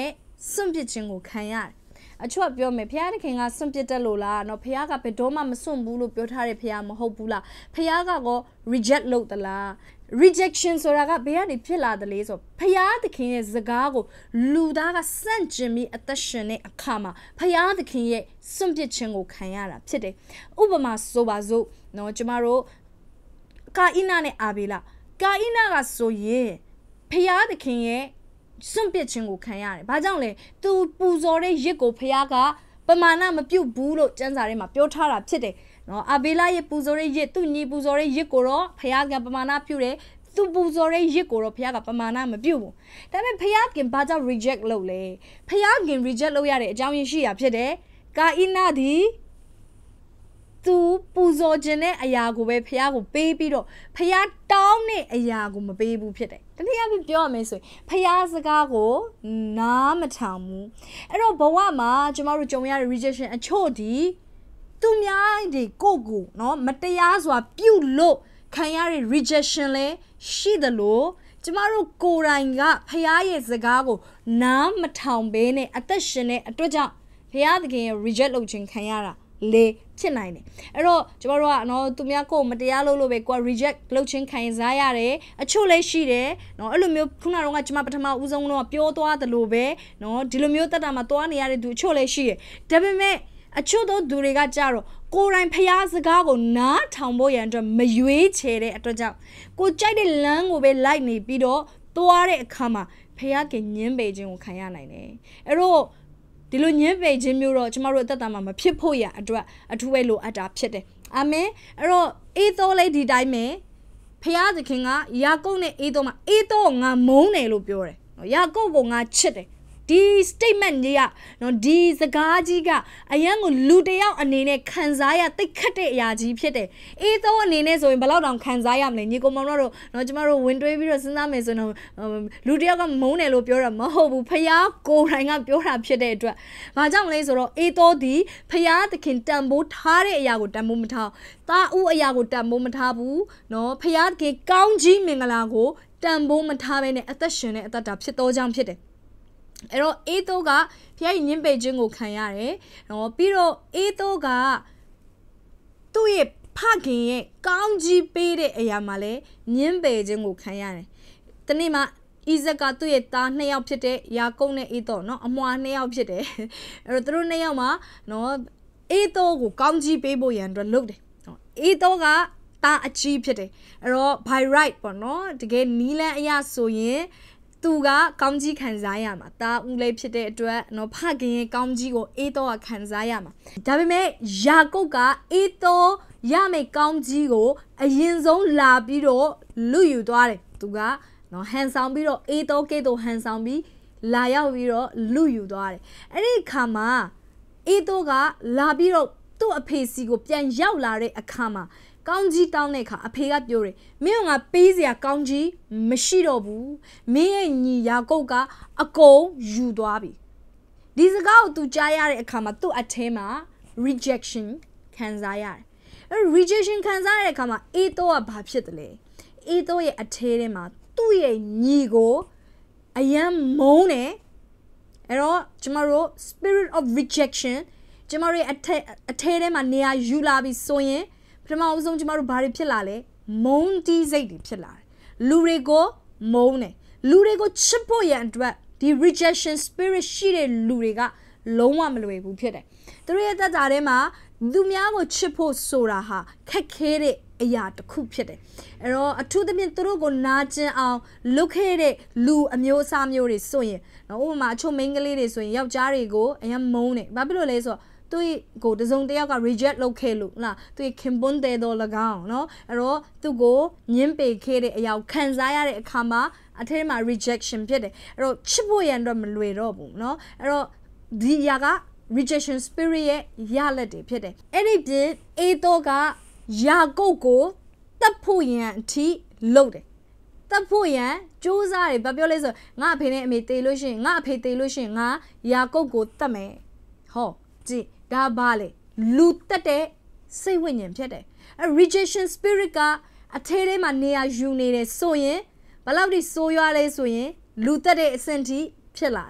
စွန့်ပစ်ခြင်းကိုခံရတယ်အချို့ပြောမယ်ဖျားသခင်ကစွန့်ပစ်တယ်လို့လားနော်ဖျားကဘယ်တော့မှမစွန့်ဘူးလို့ပြောထားတဲ့ဖျားမဟုတ်ဘူးလားဖျားကတော့ reject လုပ်သလား rejection ဆိုတာကဘယ်ကနေဖြစ်လာတယ်လဲဆိုဖျားသခင်ရဲ့စကားကိုလူသားကစန့်ကျင်ပြီးအသက်ရှင်တဲ့အခါမှာဖျားသခင်ရဲ့စွန့်ပစ်ခြင်းကိုခံရတာဖြစ်တယ်ဥပမာဆိုပါစို့နော်ကျမတို့ကာအိနာနဲ့အာဘေလာကာအိနာကဆိုရင်ဖျားသခင်ရဲ့စွန့်ပစ်ခြင်းကိုခံရတယ်။ဘာကြောင့်လဲ။ तू ပူဇော်တဲ့ရစ်ကိုဖျားကပမာဏမပြုတ်ဘူးလို့ကျမ်းစာထဲမှာပြောထားတာဖြစ်တယ်။နော်အာဘေလာရဲ့ပူဇော်တဲ့ရစ်သူ့ညီပူဇော်တဲ့ရစ်ကိုတော့ဖျားကပမာဏပြုတယ်။သူပူဇော်တဲ့ရစ်ကိုတော့ဖျားကပမာဏမပြုတ်ဘူး။ဒါပေမဲ့ဖျားကဘာကြောင့် reject လုပ်လဲ။ဖျားက reject လုပ်ရတဲ့အကြောင်းရင်းရှိတာဖြစ်တယ်။ကာအိနာဒီသူပူဇော်ခြင်းတဲ့အရာကိုပဲဖျားကိုပေးပြီးတော့ဖျားတောင်းတဲ့အရာကိုမပေးဘူးဖြစ်တယ်။တနည်းအားဖြင့်ပြောရမယ်ဆိုရင်ဖျားစကားကိုနားမထောင်ဘူး။အဲ့တော့ဘဝမှာကျမတို့ကြုံရတဲ့ rejection အချို့ဒီသူများတွေကိုနော်မတရားစွာပြုလို့ခံရတဲ့ rejection လဲရှိတယ်လို့ကျမတို့ကိုယ်တိုင်ကဖျားရဲ့စကားကိုနားမထောင်ဘဲနဲ့အသက်ရှင်တဲ့အတွက်ကြောင့်ဖျားသခင်ရဲ့ reject လုပ်ခြင်းခံရတာလေဖြစ်နိုင်တယ်အဲ့တော့ကျမတို့ကနော်သူများကိုမတရားလုပ်လို့ပဲကိုယ် reject လုပ်ခြင်းခံစားရတယ်အချို့လည်းရှိတယ်နော်အဲ့လိုမျိုးခုနကတော့ကျမပထမဦးဆုံးတော့ပြောသွားတယ်လို့ပဲနော်ဒီလိုမျိုးတက်တာမှာသွားနေရတဲ့သူအချို့လည်းရှိတယ်ဒါပေမဲ့အချို့သောသူတွေကကြတော့ကိုယ်တိုင်ဖျားစကားကိုနားထောင်ဖို့ရန်အတွက်မရွေးချယ်တဲ့အတွက်ကြောင့်ကိုကြိုက်တဲ့လမ်းကိုပဲလိုက်နေပြီးတော့သွားတဲ့အခါမှာဖျားကညင်းပေခြင်းကိုခံရနိုင်တယ်အဲ့တော့ဒီလိုညှင်းပယ်ခြင်းမျိုးတော့ကျမတို့အသက်တာမှာမဖြစ်ဖို့ရအတွက်အထူးပဲလိုအပ်တာဖြစ်တယ်အာမင်အဲ့တော့အေးသောလေးဒီတိုင်းပဲဖျားသခင်ကယာကုပ်နဲ့အေးသောမှာအေးသောငါမုန်းတယ်လို့ပြောတယ်နော်ယာကုပ်ကိုငါချစ်တယ်ဒီ statement ကြီးကနော်ဒီစကားကြီးကအရန်ကိုလူတယောက်အနေနဲ့ခံစားရသိခတ်တဲ့အရာကြီးဖြစ်တယ်အေးသောအနေနဲ့ဆိုရင်ဘယ်လောက်တောင်ခံစားရမလဲညီကောင်မောင်တို့နော်ကျမတို့ဝင်တွေးပြီးတော့စဉ်းစားမယ်ဆိုရင်လူတယောက်ကမုန်းတယ်လို့ပြောတာမဟုတ်ဘူးဖယားကိုယ်တိုင်ကပြောတာဖြစ်တဲ့အတွက်ဘာကြောင့်လဲဆိုတော့အေးသောဒီဖယားသခင်တန်ဖိုးထားတဲ့အရာကိုတန်ဖိုးမထားသားဦးအရာကိုတန်ဖိုးမထားဘူးနော်ဖယားသခင်ကောင်းကြီးမင်္ဂလာကိုတန်ဖိုးမထားဘဲနဲ့အသက်ရှင်တဲ့အသက်တာဖြစ်သောကြောင့်ဖြစ်တယ်အဲ့တော့အေးသောကဖျားညင်းပယ်ခြင်းကိုခံရတယ်နော်ပြီးတော့အေးသောကသူ့ရဲ့ဖခင်ရဲ့ကောင်းကြီးပေးတဲ့အရာမှာလဲညင်းပယ်ခြင်းကိုခံရတယ်တနေ့မှာဣဇက်ကသူ့ရဲ့သား2ယောက်ဖြစ်တဲ့ယာကုပ်နဲ့အေးသောနော်အမွှာ2ယောက်ဖြစ်တယ်အဲ့တော့သူတို့2ယောက်မှာနော်အေးသောကိုကောင်းကြီးပေးဖို့ရန်အတွက်လုပ်တယ်နော်အေးသောကသားအကြီးဖြစ်တယ်အဲ့တော့ by right ပေါ့နော်တကယ်နီးလန်းအရာဆိုရင်သူကကောင်းကြီးခံစားရမှာတာဦးလေးဖြစ်တဲ့အတွက်နော်ဖခင်ရဲ့ကောင်းကြီးကိုအေးတော့ခံစားရမှာဒါပေမဲ့ယာကုပ်ကအေးတော့ရမယ့်ကောင်းကြီးကိုအရင်ဆုံးလာပြီးတော့လူယူသွားတယ်သူကနော်ဟန်ဆောင်ပြီးတော့အေးတော့ကဲတော့ဟန်ဆောင်ပြီးလာရောက်ပြီးတော့လူယူသွားတယ်အဲ့ဒီအခါမှာအေးတော့ကလာပြီးတော့သူ့အဖေစီကိုပြန်ရောက်လာတဲ့အခါမှာကောင်းကြီးတောင်းတဲ့အခါအဖေကပြောတယ်မင်းကပေးစရာကောင်းကြီးမရှိတော့ဘူးမင်းရဲ့ညီယာကုပ်ကအကုန်ယူသွားပြီဒီစကားကိုသူကြားရတဲ့အခါမှာသူ့အထဲမှာ rejection ခံစားရတယ်အဲ rejection ခံစားရတဲ့အခါမှာအေးတော့ကဘာဖြစ်တယ်လဲအေးတော့ရဲ့အထဲထဲမှာသူ့ရဲ့ညီကိုအယံမုန်းတယ်အဲ့တော့ကျမတို့ spirit of rejection ကျမတို့ရဲ့အထဲထဲမှာနေရာယူလာပြီးဆိုရင်ပထမအဆုံးကျမတို့ဘာတွေဖြစ်လာလဲမုန်းတီးစိတ်တွေဖြစ်လာတယ်လူတွေကိုမုန်းတယ်လူတွေကိုချစ်ဖို့ရန်အတွက်ဒီ rejection spirit ရှိတဲ့လူတွေကလုံးဝမလွယ်ဘူးဖြစ်တယ်သူတို့ရဲ့သက်တာထဲမှာသူများကိုချစ်ဖို့ဆိုတာဟာခက်ခဲတဲ့အရာတစ်ခုဖြစ်တယ်အဲ့တော့အထူးသဖြင့်သူတို့ကိုနာကျင်အောင်လုပ်ခဲ့တဲ့လူအမျိုးအစားမျိုးတွေဆိုရင်နော်ဥပမာအချို့မိန်းကလေးတွေဆိုရင်ယောက်ျားတွေကိုအရင်မုန်းတယ်ဘာဖြစ်လို့လဲဆိုတော့သူ့ကိုတစုံတစ်ယောက်က reject လုပ်ခဲ့လို့လားသူ့ခင်ပွန်းတဲ့တော့၎င်းเนาะအဲ့တော့သူ့ကိုညှင်းပယ်ခဲ့တဲ့အရာကိုခံစားရတဲ့အခါမှာအထဲမှာ rejection ဖြစ်တယ်အဲ့တော့ချစ်ဖို့ရန်တော့မလွယ်တော့ဘူးเนาะအဲ့တော့ဒီအရာက rejection spirit ရဲ့ရလက်တွေဖြစ်တယ်အဲ့ဒီပြင်အေသောကယာကုပ်ကိုတတ်ဖို့ရန်အထိလုပ်တယ်တတ်ဖို့ရန်စူးစမ်းတယ်ဘာပြောလဲဆိုငါအဖေနဲ့အမေတေလို့ရှိရင်ငါအဖေတေလို့ရှိရင်ငါယာကုပ်ကိုတတ်မယ်ဟောကြည့်ဒါပါလေလူတက်တဲ့စိတ်ဝိညာဉ်ဖြစ်တယ်အဲ rejection spirit ကအထဲထဲမှာနေရာယူနေတယ်ဆိုရင်ဘယ်လောက်ထိဆိုးရွားလဲဆိုရင်လူတက်တဲ့အဆင့်ထိဖြစ်လာတယ်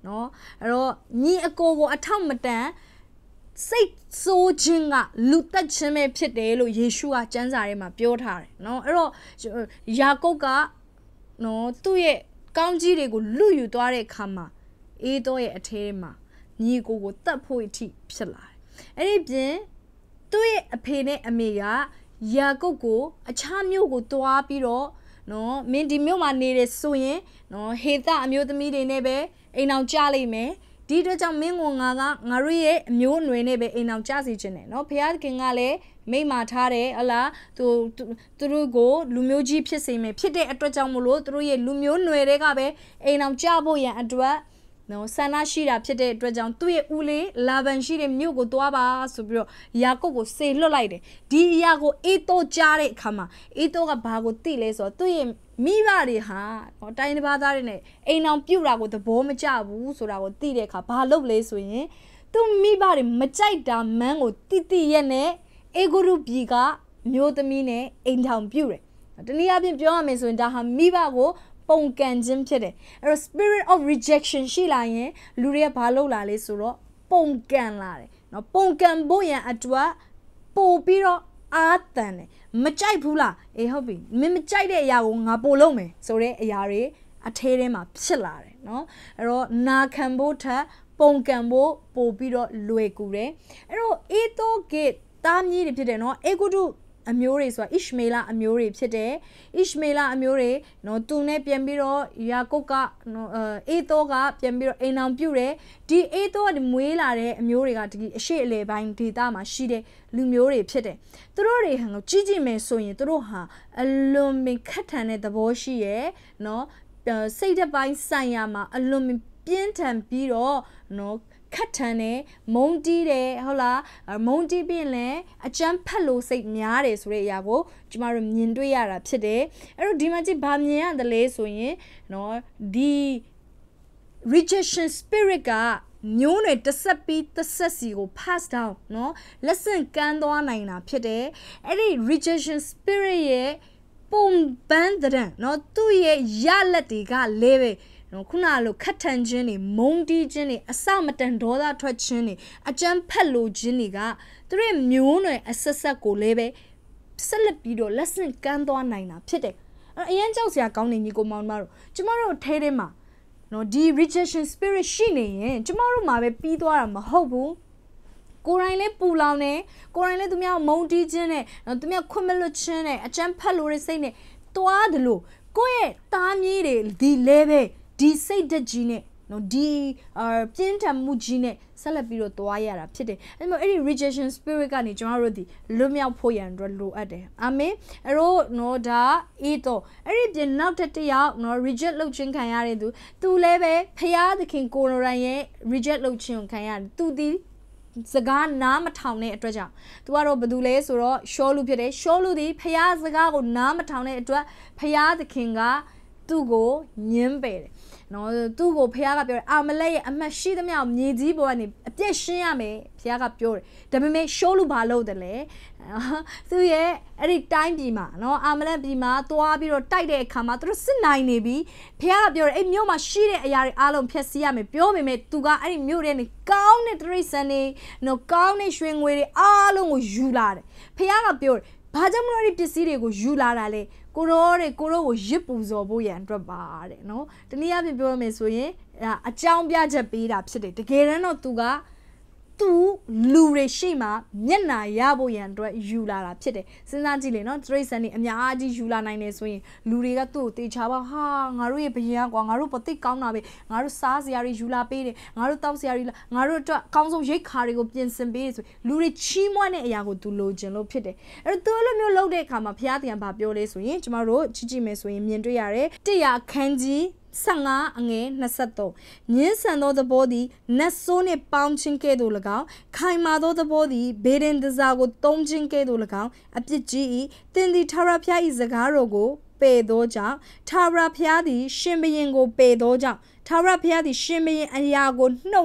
နော်အဲ့တော့ညီအကိုကိုအထောက်မတန်စိတ်ဆိုးခြင်းကလူတက်ခြင်းပဲဖြစ်တယ်လို့ယေရှုကကျမ်းစာထဲမှာပြောထားတယ်နော်အဲ့တော့ယာကုပ်ကနော်သူ့ရဲ့ကောင်းကြီးတွေကိုလူယူသွားတဲ့အခါမှာအေးတော့ရဲ့အထဲမှာညီကိုတတ်ဖို့အထိဖြစ်လာတယ်အဲ့ဒီပြင်သူ့ရဲ့အဖေနဲ့အမေကယာကုပ်ကိုအခြားမြို့ကိုတွားပြီးတော့နော်မင်းဒီမြို့မှာနေတယ်ဆိုရင်နော်ဟေသအမျိုးသမီးတွေနဲ့ပဲအိမ်အောင်ကြလိမ့်မယ်ဒီအတွက်ကြောင့်မင်းကိုငါတို့ရဲ့အမျိုးအနွယ်နဲ့ပဲအိမ်အောင်ကြစီခြင်းနဲ့နော်ဘုရားသခင်ကလည်းမိန့်မာထားတယ်ဟလားသူတို့ကိုလူမျိုးကြီးဖြစ်စေမယ်ဖြစ်တဲ့အတွက်ကြောင့်မလို့သူတို့ရဲ့လူမျိုးနွယ်တွေကပဲအိမ်အောင်ကြဖို့ရန်အတွက်နော်ဆန္ဒရှိတာဖြစ်တဲ့အတွက်ကြောင့်သူ့ရဲ့ဦးလေးလာဗန်ရှိတဲ့မြို့ကိုတွားပါဆိုပြီးတော့ယာကုပ်ကိုစေလွှတ်လိုက်တယ်ဒီအရာကိုအေးတော့ကြားတဲ့အခါမှာအေးတော့ကဘာကိုသိလဲဆိုတော့သူ့ရဲ့မိဘတွေဟာတိုင်းတစ်ပါးသားတွေနဲ့အိမ်အောင်ပြုတ်တာကိုသဘောမကျဘူးဆိုတာကိုသိတဲ့အခါဘာလုပ်လဲဆိုရင်သူ့မိဘတွေမကြိုက်တာမန်းကိုတိရက်နဲ့အေဂုရုပြည်ကမျိုးသမီးနဲ့အိမ်ထောင်ပြုတ်တယ်တနည်းအားဖြင့်ပြောရမယ်ဆိုရင်ဒါဟာမိဘကိုပုံကန်ခြင်းဖြစ်တယ်အဲ့တော့ spirit of rejection ရှိလာရင်လူတွေကဘာလုပ်လာလဲဆိုတော့ပုံကန်လာတယ်နော်ပုံကန်ဖို့ရန်အတွက်ပို့ပြီးတော့အာတန်တယ်မကြိုက်ဘူးလားအေးဟုတ်ပြီမင်းမကြိုက်တဲ့အရာကိုငါပို့လုပ်မယ်ဆိုတဲ့အရာတွေအထဲထဲမှာဖြစ်လာတယ်နော်အဲ့တော့နာခံဖို့ထက်ပုံကန်ဖို့ပို့ပြီးတော့လွယ်ကူတယ်အဲ့တော့အေတိုဂေတာမီးတွေဖြစ်တယ်နော်အေဂုတုအမျိုးတွေဆိုတာ Ishmael အမျိုးတွေဖြစ်တယ် Ishmael အမျိုးတွေနော်သူနဲ့ပြန်ပြီးတော့ယာကုပ်ကအေသောကပြန်ပြီးတော့အိမ်အောင်ပြုတယ်ဒီအေသောကမွေးလာတဲ့အမျိုးတွေကဒီအရှိအလေပိုင်းဒေသမှာရှိတဲ့လူမျိုးတွေဖြစ်တယ်သူတို့တွေဟာကြီးကြီးမယ်ဆိုရင်သူတို့ဟာအလွန်ပင်ခက်ထန်တဲ့သဘောရှိရဲ့နော်စိတ်တစ်ပိုင်းဆိုင်ရာမှာအလွန်ပြင်းထန်ပြီးတော့နော်ခတ်ထန်တယ်မုန်းတီးတယ်ဟုတ်လားမုန်းတီးပြီးရင်အကျန်းဖက်လို့စိတ်များတယ်ဆိုတဲ့အရာကိုကျမတို့မြင်တွေ့ရတာဖြစ်တယ်အဲ့တော့ဒီမှာကြည့်ဘာမြင်ရတယ်လဲဆိုရင်နော်ဒီ rejection spirit ကမျိုးနွယ်တစ်ဆက်ပြီးတစ်ဆက်စီကို pass down နော် lesson ကမ်းသွားနိုင်တာဖြစ်တယ်အဲ့ဒီ rejection spirit ရဲ့ပုံပန်းတဲ့နော်သူ့ရဲ့ရလက်တွေကလေးပဲခုနလိုခတ်ထန်ခြင်းတွေမုန်းတီးခြင်းတွေအစမတန်ဒေါသထွက်ခြင်းတွေအကြမ်းဖက်လိုခြင်းတွေကသူရဲ့မျိုးနွယ်အဆက်ဆက်ကိုလည်းပဲဆက်လက်ပြီးတော့ lesson ကမ်းသွားနိုင်တာဖြစ်တယ်အရင်ကြောက်စရာကောင်းနေညီကိုမောင်တို့ကျမတို့ထဲထဲမှာနော်ဒီ rejection spirit ရှိနေရင်ကျမတို့မှာပဲပြီးသွားတာမဟုတ်ဘူးကိုယ်တိုင်လည်းပူလောင်နေကိုယ်တိုင်လည်းသူများမုန်းတီးခြင်းနဲ့သူများခွင့်မလွတ်ခြင်းနဲ့အကြမ်းဖက်လိုတဲ့စိတ်နဲ့တွားတယ်လို့ကိုယ့်ရဲ့သားမြေးတွေဒီလဲပဲဒီစိတ်တက်ကြီးနဲ့နော်ဒီပြင်းထန်မှုကြီးနဲ့ဆက်လက်ပြီးတော့တွားရတာဖြစ်တယ်အဲ့တော့အဲ့ဒီ rejection spirit ကနေကျွန်တော်တို့ဒီလွတ်မြောက်ဖို့ရန်အတွက်လိုအပ်တယ်အာမင်အဲ့တော့နော်ဒါအေးတော့အဲ့ဒီပြင်နောက်တစ်ယောက်နော် reject လုပ်ခြင်းခံရတဲ့သူလည်းပဲဖျားသခင်ကိုရိုရိုင်းရဲ့ reject လုပ်ခြင်းခံရတယ်သူဒီစကားနားမထောင်တဲ့အတွက်ကြောင့်သူကတော့ဘာလို့လဲဆိုတော့ရှောလူဖြစ်တယ်ရှောလူဒီဖျားစကားကိုနားမထောင်တဲ့အတွက်ဖျားသခင်ကသူ့ကိုညှင်းပယ်တယ်နော်သူ့ကိုဖះကပြောတယ်အာမလက်ရဲ့အမတ်ရှိသမျှမြေကြီးပေါ်ကနေအပြစ်ရှင်းရမယ်ဖះကပြောတယ်ဒါပေမဲ့ရှိုးလူဘာလုပ်တယ်လဲသူ့ရဲ့အဲ့ဒီတိုင်းပြည်မှာနော်အာမလက်ပြည်မှာသွားပြီးတော့တိုက်တဲ့အခါမှာသူတို့စစ်နိုင်နေပြီဖះကပြောတယ်အဲ့မြို့မှာရှိတဲ့အရာတွေအားလုံးဖျက်ဆီးရမယ်ပြောပေမဲ့သူကအဲ့ဒီမြို့ထဲနေကောင်းတဲ့တရိษံနေနော်ကောင်းတဲ့ရွှေငွေတွေအားလုံးကိုယူလာတယ်ဖះကပြောတယ်ဘာကြောင့်မလို့ဒီပစ္စည်းတွေကိုယူလာတာလဲကိုရောကိုရစ်ပူဇော်ဖို့ရန်အတွက်ပါတဲ့နော်တနည်းအားဖြင့်ပြောရမယ်ဆိုရင်အကြောင်းပြချက်ပေးတာဖြစ်တယ်တကယ်တမ်းတော့သူလူတွေရှိမှမျက်နာရဖို့ရန်အတွက်ယူလာတာဖြစ်တယ်စဉ်းစားကြည့်လေနော်တရိษံနေအများကြီးယူလာနိုင်တယ်ဆိုရင်လူတွေကသူ့ကိုတေချာပါဟာငါတို့ရဲ့ဘယံကွာငါတို့ပသိကောင်းတာပဲငါတို့စားစရာတွေယူလာပေးတယ်ငါတို့တောက်စရာတွေငါတို့အတွက်အကောင်းဆုံးရိတ်ခါတွေကိုပြင်ဆင်ပေးတယ်ဆိုလူတွေချီးမွမ်းတဲ့အရာကိုသူလိုချင်လို့ဖြစ်တယ်အဲ့တော့သူလိုမျိုးလုပ်တဲ့အခါမှာဘုရားတရားဘာပြောလဲဆိုရင်ကျမတို့ကြည့်မယ်ဆိုရင်မြင်တွေ့ရတယ်တရားခန်းကြီး15အငယ်23ညင်းဆန်သောသဘောသည်နတ်ဆိုးနှင့်ပေါင်းခြင်းကဲ့သို့၎င်းခိုင်မာသောသဘောသည်ဘေးရင်တစားကိုတုံးခြင်းကဲ့သို့၎င်းအပြစ်ကြီး၏တင်သည်ထာဝရဘုရား၏စကားတော်ကိုပယ်သောကြောင့်ထာဝရဘုရားသည်ရှင်ဘုရင်ကိုပယ်သောကြောင့်ထာဝရဘုရားသည်ရှင်ဘုရင်အရာကိုနှုတ်၍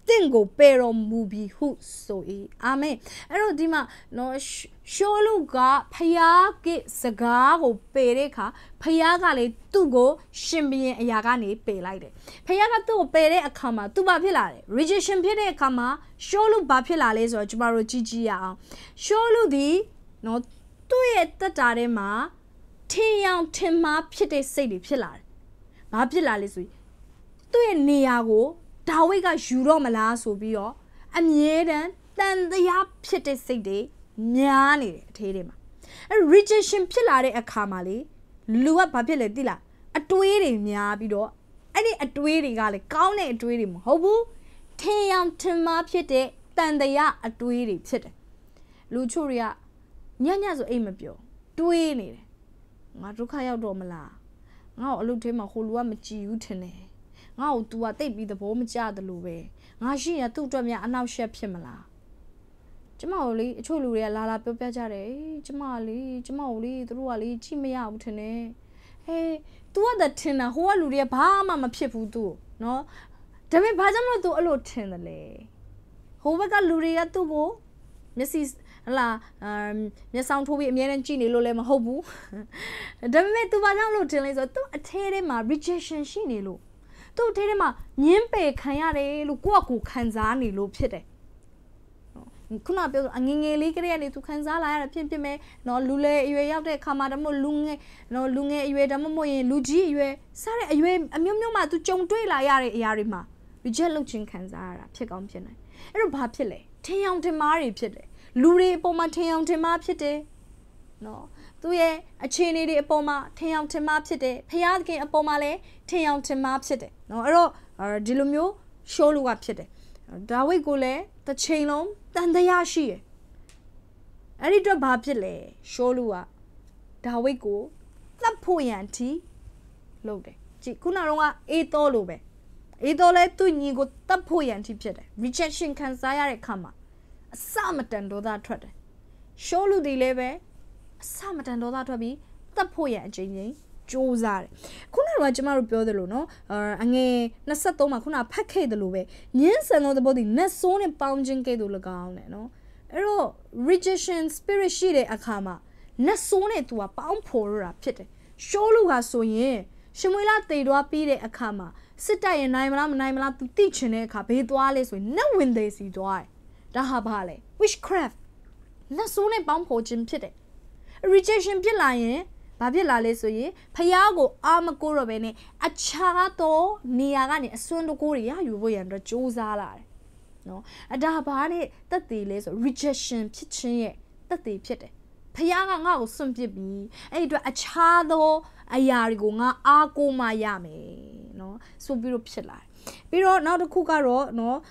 Tingo pero mubi hu so Amen. Ero dima no sholuga payake sagago pereka payaga le tugo shimbian yagani pay like it. Payaga to pere a kama tuba pilare. Rejection pere kama sholu bapilales or jumaro gigia. Sholu di no to it the tarema Tiang Timma Pite City Pilar. Bapilales. To a neago. Tawiga juro malas will be all, and yet then the yap pity city, nyani, tedima. A rejection pilare a camali, lua papilla dilla, a tweeting yabido, any a tweeting galley, count a tweeting hobu, tayam timma pity, then the ya a tweeting pity. Luchuria, nyanas amabio, tweeting. Matukaya domala. Now look him a whole woman utene. Now do what they be the bomb jar the lube. Now she a 2 drum and now ship himala. Jamali, Chuluria Lala Pepajare, Jamali, Truali, Chimmy out in a. Hey, 2 other tinner, who are Luria Palma people do. No, tell me Pajama to a lot tenderly. However, Luria to go, Mrs. La, sound to be a and Genie Lolema Hobu. The me to Madame Lutin is a terema rejection shinilo. To terema, Nyempe Kayare, Luquaku Kanzani Lupite. Kuna build a ngingly to Kanzala, Pimpime, no Lule, you out there, Kamadamo Lunge, no Lunge, you Damo, Luigi, you Sarah, you a mumma to John Dwella Yarima. Rejeluchin Kanzara, pick on Pina. Erupapile, Teon Temari Pite. Lure poma teon tema pite. No. Tuye a chenny poma teon tema pite. Payadke a pomale teon tema pite. No ero or dilumio sholu up pite. Dawi gule the chainlom than the yashi. Eritra babile sholua. Dawi go the poyanti loade. Chikunaronga etolube. Etole to nigo the poyanti pite. Rejection can say kama. Samatan do that tread. Sholu de leve, Samatan do that be the poya jing, Josar. Kuna Rajamaru Piodeluno, or Ange Nasatoma Kuna Pake the Lube, Yes, and all the body, Nesson and Pounding Kedulagown, no. Ero, rejection, spirit sheet akama, Nesone to a pound poorer pit. Sholu has so ye, Shimula de do pide akama, sit and Naimala to teach in a capituales with no wind they see dry. Dahabale, witchcraft. Nasone bumpo jim pite. Rejection pilaye, Babilale soye, Payago, Armagorabene, a chato, Niagani, a sundo Korea, you will under Josala. No, a dahabane, that they lays rejection pitching, that they pite. Payaga now some be, a chado, a yarigunga, Ako Miami. No, so biro pila. Biro now the cookaro, no,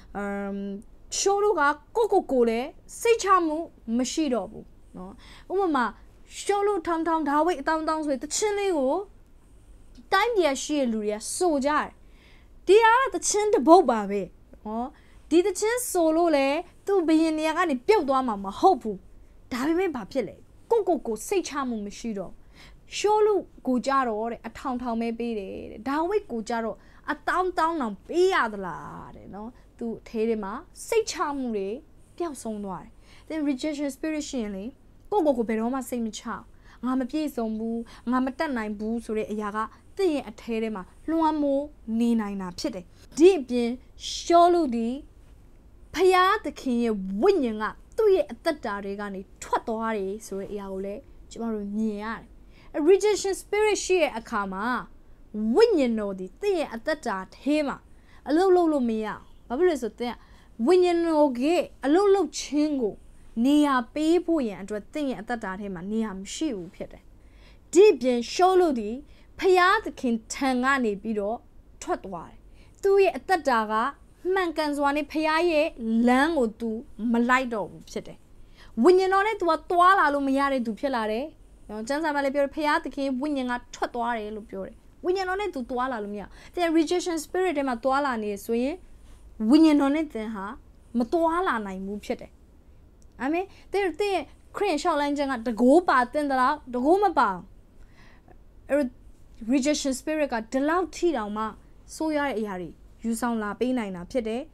Sholuga Coco Cole, say chamu, Mashidobu. No, Umama, Sholu town Hawi down with the chili. Time dear she Luria, so jar. Dear the chin the boba way. Oh, did the chin solo lay to be in the agani build one mamma hopu. Davime papile, Coco say chamu Mashido. Sholu Gujaro or a town may be Dawi Gujaro, a town on be adla, no. To Terema, say charmly, Piao song noir. Then rejection spiritually, go peroma same child. I'm a piece on boo, I'm a 10 boo, so a yaga, the a terema, Luamo, Nina pity. Deep in Sholudi, Paya the king winning up, 2 at the Darigani, Twatari, so a yaole, Jimaru near. A rejection spirit sheer a kama, winning no the thing at the dart, hema, a low mea. Babylus there, when you know gay, a low chingo, near people and a thing at that him and near shoe pit. Deep in Sholodi, Payat king Tangani bido, Trotwai. Do ye at the daga, Mankans one paye, lang or do, Malaido pit. When you know it, what Tuala Lumiare do Pilare, Jansa Malapur Payat king winning at Trotware lupure. When you know it to Tuala Lumia, the rejection spirit in a Tuala near Sway. When you know it, ha, Matoala nine move shit. I mean, they're crane shall engine at the go part, then the goma bow. Rejection spirit got the loud tea down ma, so yari, you sound la benign up today.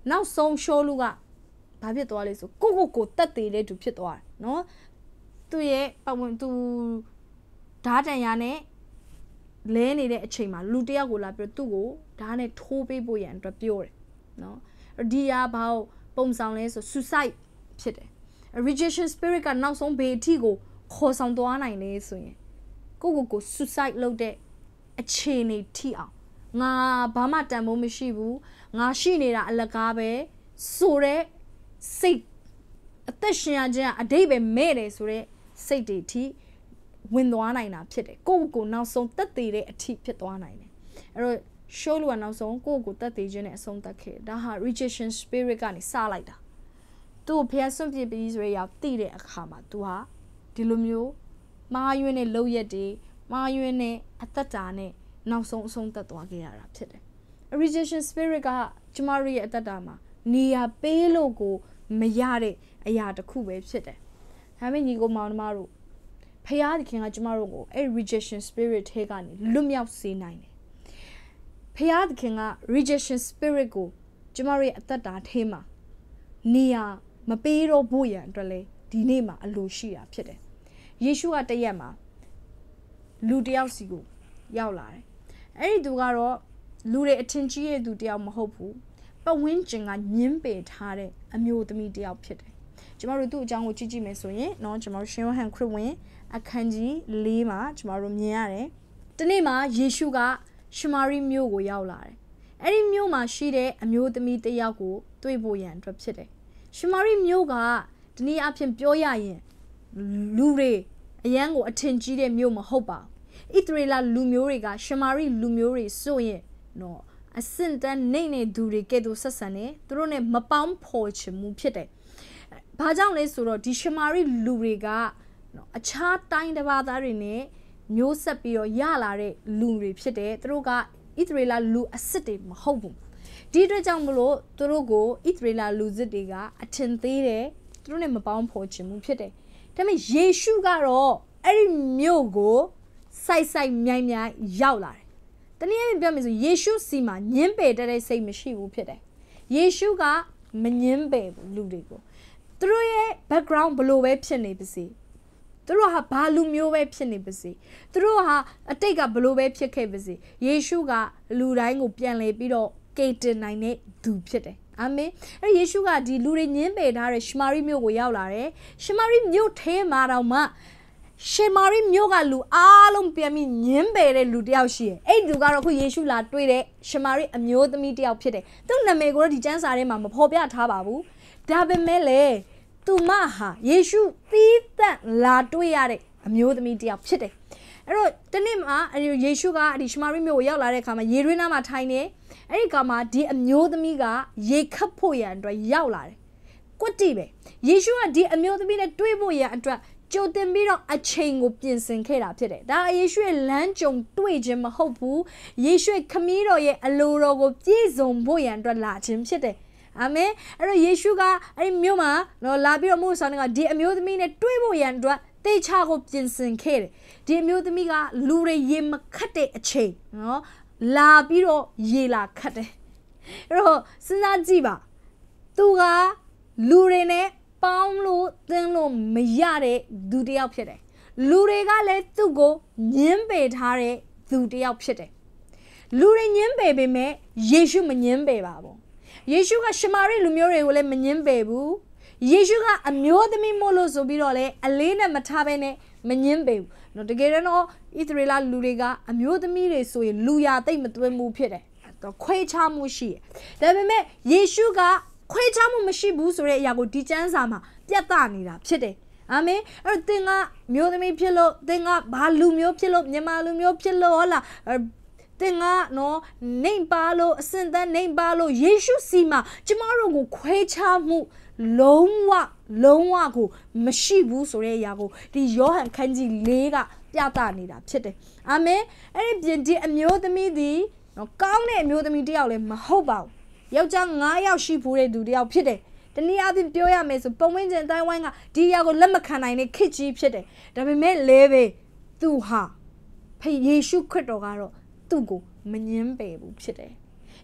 နောက်ဆုံးရှောလူကဘာဖြစ်သွားလဲဆိုကိုတက်သေးတဲ့သူဖြစ်သွားတယ်နော်သူ့ရဲ့ပတ်ဝန်းသူဓာတ်တန်ရနဲ့လဲနေတဲ့အချိန်မှာလူတယောက်ကိုလာပြီးသူ့ကိုဓာတ်နဲ့ထိုးပေးဖို့ရန်အတွက်ပြောတယ်နော်ဒီဟာဘာပုံဆောင်လဲဆို suicide ဖြစ်တယ် rejection spirit ကနောက်ဆုံးဘေးအထိကိုခေါ်ဆောင်သွားနိုင်လေဆိုရင်ကို suicide လုပ်တဲ့အခြေအနေထိအောင်ငါဘာမှတန်ဖိုးမရှိဘူးငါရှိနေတာအလကားပဲဆိုတဲ့စိတ်အသက်ရှင်ရခြင်းအတိတ်ပဲမဲ့တယ်ဆိုတဲ့စိတ်တွေထိဝင်သွားနိုင်တာဖြစ်တယ်ကိုနောက်ဆုံးတက်သေးတဲ့အထိဖြစ်သွားနိုင်တယ်အဲ့တော့ show လို့ကနောက်ဆုံးကိုတက်သေးခြင်းနဲ့အဆုံးသတ်ခဲ့ဒါဟာ rejection spirit ကနေစလိုက်တာသူ့ဖျက်ဆွန့်ပြစ်ပြီးဆိုရရောက်တည်တဲ့အခါမှာသူဟာဒီလိုမျိုးမာယွင်းနဲ့လောက်ရက်တွေမာယွင်းနဲ့အသက်တာနဲ့နောက်ဆုံးအဆုံးသတ်သွားခဲ့ရတာဖြစ်တယ် rejection spirit ကကျမတို့ရဲ့အသက်တာမှာနေရာပေးလို့ကိုမရတဲ့အရာတစ်ခုပဲဖြစ်တယ်ဒါပေမဲ့ညီကိုမောင်နှမတို့ဖခင်သခင်ကကျမတို့ကိုအဲ့ rejection spirit ထဲကနေလွတ်မြောက်စေနိုင်တယ်ဖခင်သခင်က rejection spirit ကိုကျမတို့ရဲ့အသက်တာထဲမှာနေရာမပေးတော့ဖို့ရန်အတွက်လေဒီနေ့မှာအလိုရှိတာဖြစ်တယ်ယေရှုကတရက်မှာလူတယောက်စီကိုရောက်လာတယ်အဲ့ဒီသူကတော့လူတွေအထင်ကြီးတဲ့သူတယောက်မဟုတ်ဘူးပတ်ဝန်းကျင်ကညှင်းပယ်ထားတဲ့အမျိုးသမီးတယောက်ဖြစ်တယ်ကျမတို့သူ့အကြောင်းကိုကြည့်ကြည့်မယ်ဆိုရင်เนาะကျမတို့ရှင်ယောဟန်ခရစ်ဝင်အခန်းကြီး၄မှာကျမတို့မြင်ရတယ်ဒီနေ့မှာယေရှုကရှမာရိမြို့ကိုရောက်လာတယ်အဲ့ဒီမြို့မှာရှိတဲ့အမျိုးသမီးတယောက်ကိုတွေ့ဖို့ရန်အတွက်ဖြစ်တယ်ရှမာရိမြို့ကဒီနေ့အဖြစ်ပြောရရင်လူတွေအရန်ကိုအထင်ကြီးတဲ့မြို့မဟုတ်ပါဘူးဣသရေလလူမျိုးတွေကရှမာရိလူမျိုးတွေဆိုရင်နော်အစင်တန်နေသူတွေကဲ့သို့ဆက်ဆံနေသူတို့ ਨੇ မပေါင်းဖော်ချင်မှုဖြစ်တယ်။ဘာကြောင့်လဲဆိုတော့ဒီရှမာရိလူတွေကအခြားတိုင်းတစ်ပါးသားတွေ ਨੇ မျိုးဆက်ပြီးတော့ရလာတဲ့လူတွေဖြစ်တယ်။သူတို့ကဣသရေလလူအစစ်တွေမဟုတ်ဘူး။ဒီအတွက်ကြောင့်မလို့သူတို့ကိုဣသရေလလူစစ်တွေကအထင်သေးတယ်။သူတို့ ਨੇ မပေါင်းဖော်ချင်မှုဖြစ်တယ်။ဒါပေမဲ့ယေရှုကတော့အဲ့ဒီမြို့ကိုစိုက်မြိုင်ရောက်လာတယ်တနည်းအားဖြင့်ပြောမယ်ဆိုယေရှုစီမှာညှင်းပယ်တဲ့စိတ်မရှိဘူးဖြစ်တယ်ယေရှုကမညှင်းပယ်ဘူးလူတွေကိုသူတို့ရဲ့ background ဘလို့ပဲဖြစ်နေပါစေသူတို့ဟာဘာလူမျိုးပဲဖြစ်နေပါစေသူတို့ဟာအတိတ်ကဘလို့ပဲဖြစ်ခဲ့ပါစေယေရှုကလူတိုင်းကိုပြန်လဲပြီးတော့ကယ်တင်နိုင်တဲ့သူဖြစ်တယ်အာမင်အဲ့ယေရှုကဒီလူတွေညှင်းပယ်ထားတဲ့ရှမာရိမြို့ကိုရောက်လာတယ်ရှမာရိမြို့ထဲမှာတော့မှရှမာရိမြို့ကလူအားလုံးပြန်ပြီးညင်းပယ်တဲ့လူတယောက်ရှိတယ်အဲ့သူကတော့ခုယေရှုလာတွေ့တဲ့ရှမာရိအမျိုးသမီးတယောက်ဖြစ်တယ်သူ့နာမည်ကိုတော့ဒီကျမ်းစာထဲမှာမဖော်ပြထားပါဘူးဒါပေမဲ့လေသူမဟာယေရှုသီးသန့်လာတွေ့ရတဲ့အမျိုးသမီးတယောက်ဖြစ်တယ်အဲ့တော့ဒီနေ့မှာယေရှုကဒီရှမာရိမြို့ကိုရောက်လာတဲ့အခါမှာယေရွေးနားမှာထိုင်နေအဲ့ဒီကမှာဒီအမျိုးသမီးကရေခတ်ဖို့ရန်အတွက်ရောက်လာတယ်ကွတ်တိပဲယေရှုကဒီအမျိုးသမီးနဲ့တွေ့ဖို့ရန်အတွက်ကြိုတင်ပြီးတော့အချိန်ကိုပြင်ဆင်ခဲ့တာဖြစ်တယ်ဒါယေရှုရဲ့လမ်းကြုံတွေ့ခြင်းမဟုတ်ဘူးယေရှုရဲ့ခမည်းတော်ရဲ့အလိုတော်ကိုပြည့်စုံဖို့ရန်အတွက်လာခြင်းဖြစ်တယ်အာမင်အဲ့တော့ယေရှုကအဲ့ဒီမြို့မှာတော့လာပြီးတော့မို့ဆောင်ကဒီအမျိုးသမီးနဲ့တွေ့ဖို့ရန်အတွက်တေချာကိုပြင်ဆင်ခဲ့တယ်ဒီအမျိုးသမီးကလူတွေရေမခတ်တဲ့အချိန်နော်လာပြီးတော့ရေလာခတ်တယ်အဲ့တော့စဉ်းစားကြည့်ပါသူကလူတွေနဲ့ပေါင်းလို့သင်လို့မရတဲ့သူတယောက်ဖြစ်တယ်လူတွေကလည်းသူ့ကိုညှင်းပယ်ထားတဲ့သူတယောက်ဖြစ်တယ်လူတွေညှင်းပယ်ပေမဲ့ယေရှုမညှင်းပယ်ပါဘူးယေရှုကရှမာရိလူမျိုးတွေကိုလည်းမညှင်းပယ်ဘူးယေရှုကအမျိုးသမီးမို့လို့ဆိုပြီးတော့လည်းအလေးနဲ့မထားဘဲနဲ့မညှင်းပယ်ဘူးနော်တကယ်တော့ဣသရေလလူတွေကအမျိုးသမီးတွေဆိုရင်လူရသိမ့်မသွင်းမှုဖြစ်တယ်တော့ခွဲခြားမှုရှိတယ်ဒါပေမဲ့ယေရှုကခွဲခြားမှုမရှိဘူးဆိုတဲ့အရာကိုဒီကျမ်းစာမှာပြသနေတာဖြစ်တယ်အာမင်အဲ့တော့သင်ကမျိုးသမီးဖြစ်လို့သင်ကဘာလူမျိုးဖြစ်လို့မြန်မာလူမျိုးဖြစ်လို့ဟုတ်လားသင်ကနော်နေပါလို့အစင်တန်းနေပါလို့ယေရှုစီမှာကျမတို့ကိုခွဲခြားမှုလုံးဝကိုမရှိဘူးဆိုတဲ့အရာကိုဒီယောဟန်ခန်းကြီး၄ကပြသနေတာဖြစ်တယ်အာမင်အဲ့ဒီပြင်ဒီအမျိုးသမီးဒီနော်ကောင်းတဲ့အမျိုးသမီးတယောက်လည်းမဟုတ်ပါဘူးယောက်ျား9ယောက်ရှိဖို့တဲ့သူတယောက်ဖြစ်တယ်တနည်းအားဖြင့်ပြောရမယ်ဆိုပုံဝင်းကျင်တိုင်းဝိုင်းကဒီအရာကိုလက်မခံနိုင်တဲ့ခစ်ကြီးဖြစ်တယ်ဒါပေမဲ့လေပဲသူဟာယေရှုခရစ်တော်ကတော့သူ့ကိုမငြင်းပယ်ဘူးဖြစ်တယ်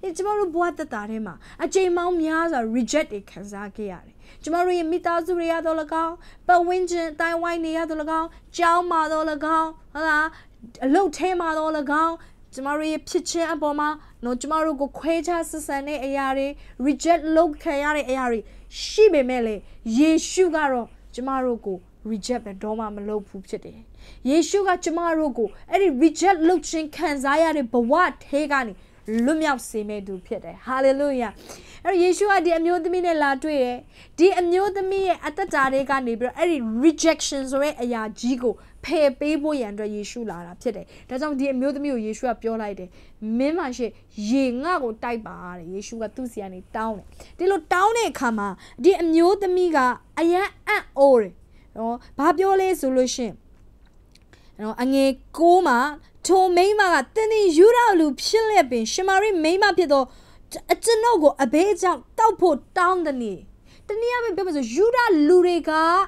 ကျမတို့ဘဝတက်တာထဲမှာအချိန်မောင်းများစွာ reject တွေခံစားခဲ့ရတယ်ကျမတို့ရဲ့မိသားစုတွေရတော့၎င်းပတ်ဝန်းကျင်တိုင်းဝိုင်းတွေရတော့၎င်းကျောင်းမှာတော့၎င်းဟုတ်လားအလုပ်ထဲမှာတော့၎င်းကျမတို့ရဲ့ဖြစ်ခြင်းအပေါ်မှာနော်ကျမတို့ကိုခွဲခြားဆက်ဆံတဲ့အရာတွေ reject လုပ်ခံရတဲ့အရာတွေရှိပေမဲ့လေယေရှုကတော့ကျမတို့ကို reject ပဲတော့မှမလုပ်ဘူးဖြစ်တယ်ယေရှုကကျမတို့ကိုအဲ့ဒီ reject လုပ်ခြင်းခံစားရတဲ့ဘဝထဲကနေလွတ်မြောက်စေမဲ့သူဖြစ်တယ် hallelujah အဲ့ယေရှုကဒီအမျိုးသမီးနဲ့လာတွေ့တယ်ဒီအမျိုးသမီးရဲ့အသက်တာတွေကနေပြီးတော့အဲ့ဒီ rejection ဆိုတဲ့အရာကြီးကိုဖယ်ပေးဖို့ရန်အတွက်ယေရှုလာတာဖြစ်တယ်ဒါကြောင့်ဒီအမျိုးသမီးကိုယေရှုကပြောလိုက်တယ်မင်းမရှိရေငါ့ကိုတိုက်ပါတဲ့ယေရှုကသူ့စီကနေတောင်းတယ်ဒီလိုတောင်းတဲ့အခါမှာဒီအမျိုးသမီးကအယံအံ့ဩတယ်နော်ဘာပြောလဲဆိုလို့ရှင်နော်အငယ်6မှာထိုမိန်းမကတင်းဒီယူရလူဖြစ်လက်ပင်ရှမာရိမိန်းမဖြစ်သောအကျွန်ုပ်ကိုအဘေးကြောင့်တောက်ဖို့တောင်းတဲ့နေ့တနည်းအားဖြင့်ပြောမယ်ဆိုယူရလူတွေက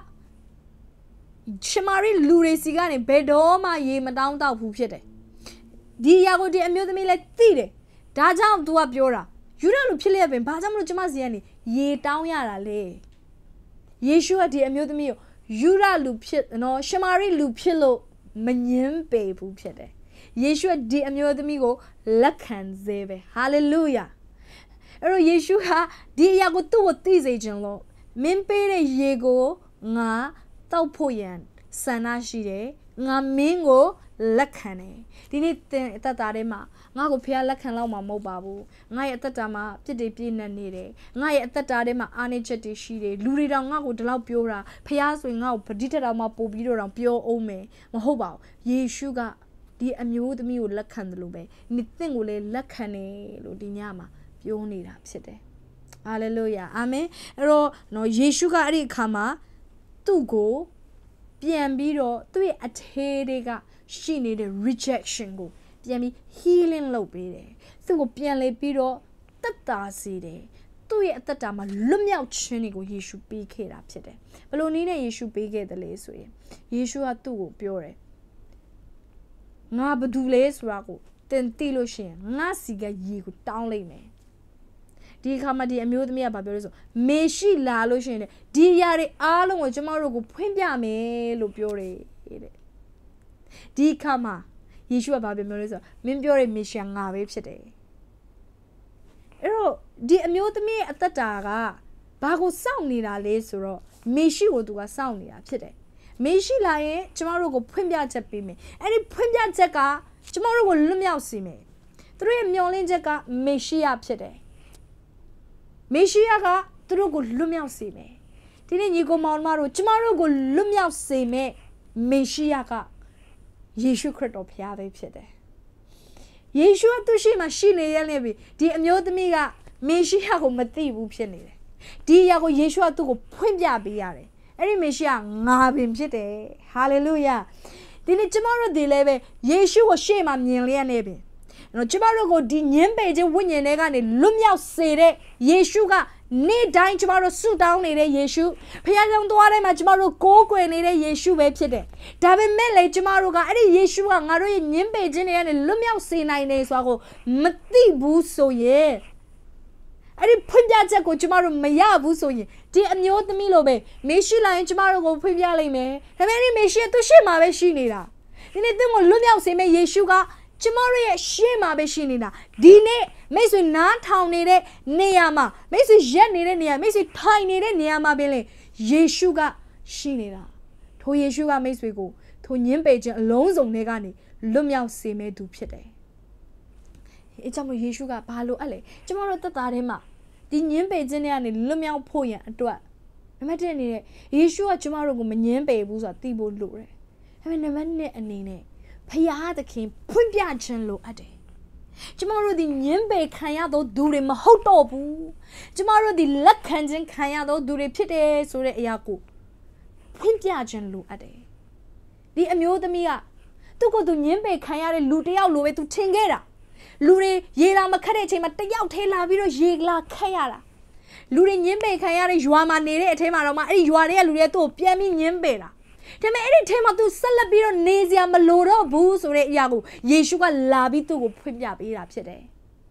ရှမာရိလူတွေစီကနေဘယ်တော့မှရေမတောင်းတော့ဘူးဖြစ်တယ်ဒီအရာကိုဒီအမျိုးသမီးလည်းသိတယ်ဒါကြောင့် तू ကပြောတာယူရလူဖြစ်လက်ပင်ဘာကြောင့်မလို့ကျမစီကနေရေတောင်းရတာလဲယေရှုကဒီအမျိုးသမီးကိုယူရလူဖြစ်နော်ရှမာရိလူဖြစ်လို့မငင်းပေဘူးဖြစ်တယ်ယေရှုဒီအမျိုးသမီးကိုလက်ခံစေပဲဟာလေလုယာအဲ့တော့ယေရှုကဒီအရာကိုသူ့ကိုသိစေခြင်းလို့မင်းပေးတဲ့ရေကိုငါတောက်ဖို့ရန်ဆန္ဒရှိတယ်ငါမင်းကိုလက်ခံတယ်ဒီနေ့အသက်တာထဲမှာငါ့ကိုဖះလက်ခံလောက်မှာမဟုတ်ပါဘူးငါရဲ့အသက်တာမှာပြစ်တွေပြည့်နေနေတယ်ငါရဲ့အသက်တာထဲမှာအားနည်းချက်တွေရှိတယ်လူတွေတောင်ငါ့ကိုဒီလောက်ပြောတာဖះဆိုရင်ငါ့ကိုပဋိထတော်မှာပို့ပြီးတော့ပြောအောင်မယ်မဟုတ်ပါဘူးယေရှုကဒီအမျိုးသမီးကိုလက်ခံတယ်လို့ပဲနိသင်ကိုလည်းလက်ခံတယ်လို့ဒီညမှာပြောနေတာဖြစ်တယ်ဟာလေလုယာအာမင်အဲ့တော့နော်ယေရှုကအဲ့ဒီအခါမှာသူ့ကိုပြန်ပြီးတော့သူ့ရဲ့အထဲတွေကရှိနေတဲ့ rejection ကိုပြန်ပြီး healing လုပ်ပေးတယ်သူ့ကိုပြန်လေပြီးတော့သက်သာစေတယ်သူ့ရဲ့အသက်တာမှာလွတ်မြောက်ခြင်းတွေကိုယေရှုပေးခဲ့တာဖြစ်တယ်ဘယ်လိုနည်းနဲ့ယေရှုပေးခဲ့တယ်လဲဆိုရင်ယေရှုကသူ့ကိုပြောတယ်ငါဘာလုပ်လဲဆိုတာကိုတင်သိလို့ရှိရင်ငါစီကရေကိုတောင်းလိုက်မယ်ဒီခါမှဒီအမျိုးသမီးကဘာပြောလဲဆိုမေရှိလာလို့ရှိရင်ဒီຢာတွေအားလုံးကိုကျမတို့ကိုဖွင့်ပြမယ်လို့ပြောတယ်တဲ့ဒီခါမှယေရှုကဘာပြောလဲဆိုမင်းပြောတဲ့မေရှာငါပဲဖြစ်တယ်အဲ့တော့ဒီအမျိုးသမီးရဲ့အသက်တာကဘာကိုစောင့်နေတာလဲဆိုတော့မေရှိကိုသူကစောင့်နေတာဖြစ်တယ်မေရှိလာရင်ကျမတို့ကိုဖွင့်ပြချက်ပေးမယ်အဲ့ဒီဖွင့်ပြချက်ကကျမတို့ကိုလွတ်မြောက်စေမယ်သူတို့ရဲ့မျှော်လင့်ချက်ကမေရှိယဖြစ်တယ်မေရှိယကသူတို့ကိုလွတ်မြောက်စေမယ်ဒီနေ့ညီကိုမောင်မတို့ကျမတို့ကိုလွတ်မြောက်စေမယ်မေရှိယကယေရှုခရစ်တော်ဖခင်ပဲဖြစ်တယ်ယေရှုကသူရှိမှရှိနေရနေပြီဒီအမျိုးသမီးကမေရှိယကိုမသိဘူးဖြစ်နေတယ်ဒီအရာကိုယေရှုကသူ့ကိုဖွင့်ပြပေးရတယ်အဲ့ဒီမေရှိယငါပင်ဖြစ်တယ်ဟာလေလုယာဒီနေ့ကျမတို့ဒီလည်းပဲယေရှုကိုရှေ့မှာမြင်လျက်နေပြီနော်ကျမတို့ကိုဒီညင်းပေခြင်းဝိညာဉ်တွေကနေလွတ်မြောက်စေတဲ့ယေရှုကနေ့တိုင်းကျမတို့ဆုတောင်းနေတဲ့ယေရှုဖခင်ကြောင့်သွားတိုင်းမှာကျမတို့ကိုးကွယ်နေတဲ့ယေရှုပဲဖြစ်တယ်ဒါပေမဲ့လေကျမတို့ကအဲ့ဒီယေရှုကငါတို့ရဲ့ညင်းပေခြင်းတွေကနေလွတ်မြောက်စေနိုင်တယ်ဆိုတာကိုမသိဘူးဆိုရင်အဲ့ဒီဖွင့်ပြချက်ကိုကျမတို့မရဘူးဆိုရင်ဒီအမျိုးသမီးလိုပဲမေရှိလာရင်ကျမတို့ကိုဖွင့်ပြလိုက်မယ်ဒါပေမဲ့ဒီမေရှိသူရှေ့မှာပဲရှိနေတာဒီနေ့သူ့ကိုလွတ်မြောက်စေမယ့်ယေရှုကကျမတို့ရဲ့ရှေ့မှာပဲရှိနေတာဒီနေ့မိတ်ဆွေနားထောင်နေတဲ့နေရာမှာမိတ်ဆွေရက်နေတဲ့နေရာမိတ်ဆွေထိုင်နေတဲ့နေရာမှာပဲလေယေရှုကရှိနေတာထိုယေရှုကမိတ်ဆွေကိုထိုညင်းပယ်ခြင်းအလုံးစုံတွေကနေလွတ်မြောက်စေမယ့်သူဖြစ်တယ်အဲကြောင့်မို့ယေရှုကဘာလို့အဲ့လေကျမတို့သက်တာထဲမှာဒီညင်းပယ်ခြင်းတွေကနေလွတ်မြောက်ဖို့ရန်အတွက်နံပါတ်1အနေနဲ့ယေရှုကကျမတို့ကိုမညင်းပယ်ဘူးဆိုတာသိဖို့လိုတယ်ဒါပေမဲ့နံပါတ်2အနေနဲ့ဖခင်သခင်ဖွင့်ပြခြင်းလိုအပ်တယ်ကျမတို့ဒီညင်းပယ်ခံရသောသူတွေမဟုတ်တော့ဘူးကျမတို့ဒီလက်ခံခြင်းခံရသောသူတွေဖြစ်တယ်ဆိုတဲ့အရာကိုဖွင့်ပြခြင်းလိုအပ်တယ်ဒီအမျိုးသမီးကသူ့ကိုယ်သူညင်းပယ်ခံရတဲ့လူတစ်ယောက်လိုပဲသူထင်ခဲ့တာလူတွေရေလာမခတ်တဲ့အချိန်မှာတယောက်ထဲလာပြီးတော့ရေလာခတ်ရတာလူတွေညင်းပယ်ခံရတဲ့ရွာမှာနေတဲ့အထဲမှာတော့မှအဲ့ဒီရွာတွေကလူတွေသူ့ကိုပြန်ပြီးညင်းပယ်တာဒါပေမဲ့အဲ့ဒီထဲမှာသူဆက်လက်ပြီးတော့နေစရာမလိုတော့ဘူးဆိုတဲ့အရာကိုယေရှုကလာပြီးသူ့ကိုဖွင့်ပြပေးတာဖြစ်တယ်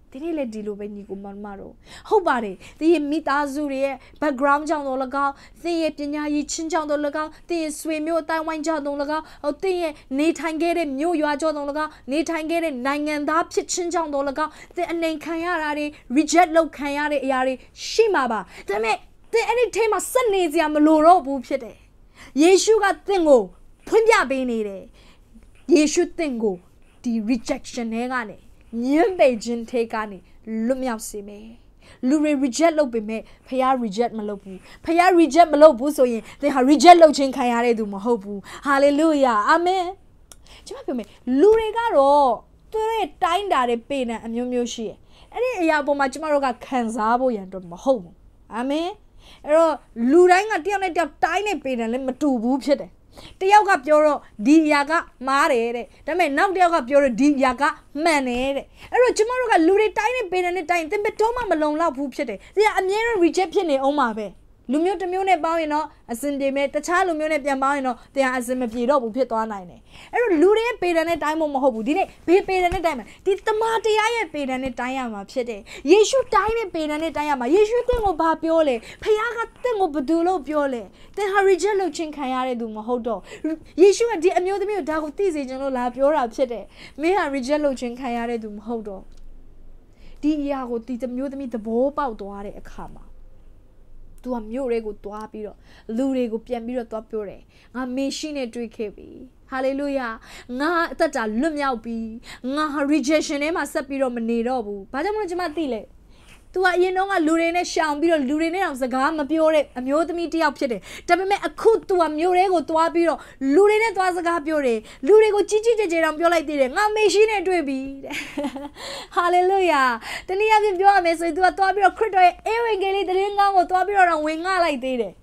ဒီနေ့လည်းဒီလိုပဲညီကိုမောင်မတို့ဟုတ်ပါတယ်သင်ရဲ့မိသားစုတွေရဲ့ background ကြောင့်တော့၎င်းသင်ရဲ့ပညာရေးချင်းကြောင့်တော့၎င်းသင်ရဲ့ဆွေမျိုးအတိုင်းဝိုင်းကြောင့်တော့၎င်းသင်ရဲ့နေထိုင်ခဲ့တဲ့မြို့ရွာကြောင့်တော့၎င်းနေထိုင်ခဲ့တဲ့နိုင်ငံသားဖြစ်ချင်းကြောင့်တော့၎င်းသင်အနေခံရတာတွေ reject လုပ်ခံရတဲ့အရာတွေရှိမှာပါဒါပေမဲ့သင်အဲ့ဒီထဲမှာစက်နေစရာမလိုတော့ဘူးဖြစ်တယ်ယေရှုကသင်ကိုဖွင့်ပြပေးနေတယ်ယေရှုသင်ကိုဒီ rejection တွေကနေညှဉ်းပယ်ခြင်းထဲကနေလွတ်မြောက်စေမယ်လူတွေ reject လုပ်ပေမဲ့ဖခင် reject မလုပ်ဘူးဖခင် reject မလုပ်ဘူးဆိုရင်သင်ဟာ reject လုပ်ခြင်းခံရတဲ့သူမဟုတ်ဘူး hallelujah amen ကျွန်မပြောမယ်လူတွေကတော့သူတို့ရဲ့တိုင်းတာတဲ့ပေနံအမျိုးမျိုးရှိတယ်အဲ့ဒီအရာပေါ်မှာကျွန်မတို့ကခံစားဖို့ရန်တော့မဟုတ်ဘူး amen အဲ့တော့လူတိုင်းကတယောက်နဲ့တယောက်တိုင်းနဲ့ပေနံလည်းမတူဘူးဖြစ်တယ်တယောက်ကပြောတော့ဒီအရာကမားတယ်တဲ့ဒါပေမဲ့နောက်တယောက်ကပြောတော့ဒီအရာကမှန်တယ်တဲ့အဲ့တော့ကျမတို့ကလူတွေတိုင်းနဲ့ပေတယ်နဲ့တိုင်းသင်ဘယ်တော့မှမလုံလောက်ဘူးဖြစ်တယ်ဒီကအမြဲတမ်း reject ဖြစ်နေအောင်ပါပဲလူမျိုးတစ်မျိုးနဲ့ပေါင်းရင်တော့အစင်ပြေမဲ့တခြားလူမျိုးနဲ့ပြန်ပေါင်းရင်တော့တရားအစင်မပြေတော့ဘူးဖြစ်သွားနိုင်တယ်အဲ့တော့လူတွေရဲ့ပေတယ်နဲ့တိုင်းမဟုတ်ဘူးဒီနေ့ဘေးပေတယ်နဲ့တိုင်းမှာဒီတမန်တရားရဲ့ပေတယ်နဲ့တိုင်းရမှာဖြစ်တယ်ယေရှုတိုင်းနဲ့ပေတယ်နဲ့တိုင်းရမှာယေရှုသင်ကိုဘာပြောလဲဖခင်ကသင်ကိုဘယ်သူလို့ပြောလဲသင်ဟာ reject လုပ်ခြင်းခံရတဲ့သူမဟုတ်တော့ယေရှုကဒီအမျိုးသမီးကိုဒါကိုသိစေခြင်းလို့လာပြောတာဖြစ်တယ်မင်းဟာ reject လုပ်ခြင်းခံရတဲ့သူမဟုတ်တော့ဒီအရာကိုဒီအမျိုးသမီးသဘောပေါက်သွားတဲ့အခါမှာသူကမြို့တွေကိုတွားပြီးတော့လူတွေကိုပြန်ပြီးတော့တွားပြောတယ်ငါမေရှိနဲ့တွေ့ခဲ့ပြီဟာလေလုယာငါအသက်တာလွတ်မြောက်ပြီငါဟာ rejection ထဲမှာဆက်ပြီးတော့မနေတော့ဘူးဘာကြောင့်မလို့ကျွန်မသိလဲသူကအရင်တော့ကလူတွေနဲ့ရှောင်ပြီးတော့လူတွေနဲ့တော့စကားမပြောတဲ့အမျိုးသမီးတစ်ယောက်ဖြစ်တယ်ဒါပေမဲ့အခုသူကမြို့တွေကိုတွားပြီးတော့လူတွေနဲ့တွားစကားပြောတယ်လူတွေကိုကြီးကြီးကျယ်ကျယ်တောင်ပြောလိုက်သေးတယ်ငါမေရှိနဲ့တွေ့ပြီတဲ့ဟာလေလုယာတနည်းအားဖြင့်ပြောရမယ်ဆိုရင်သူကတွားပြီးတော့ခရစ်တော်ရဲ့အေဝံဂေလိသတင်းကောင်းကိုတွားပြီးတော့ဝင်ငှလိုက်သေးတယ်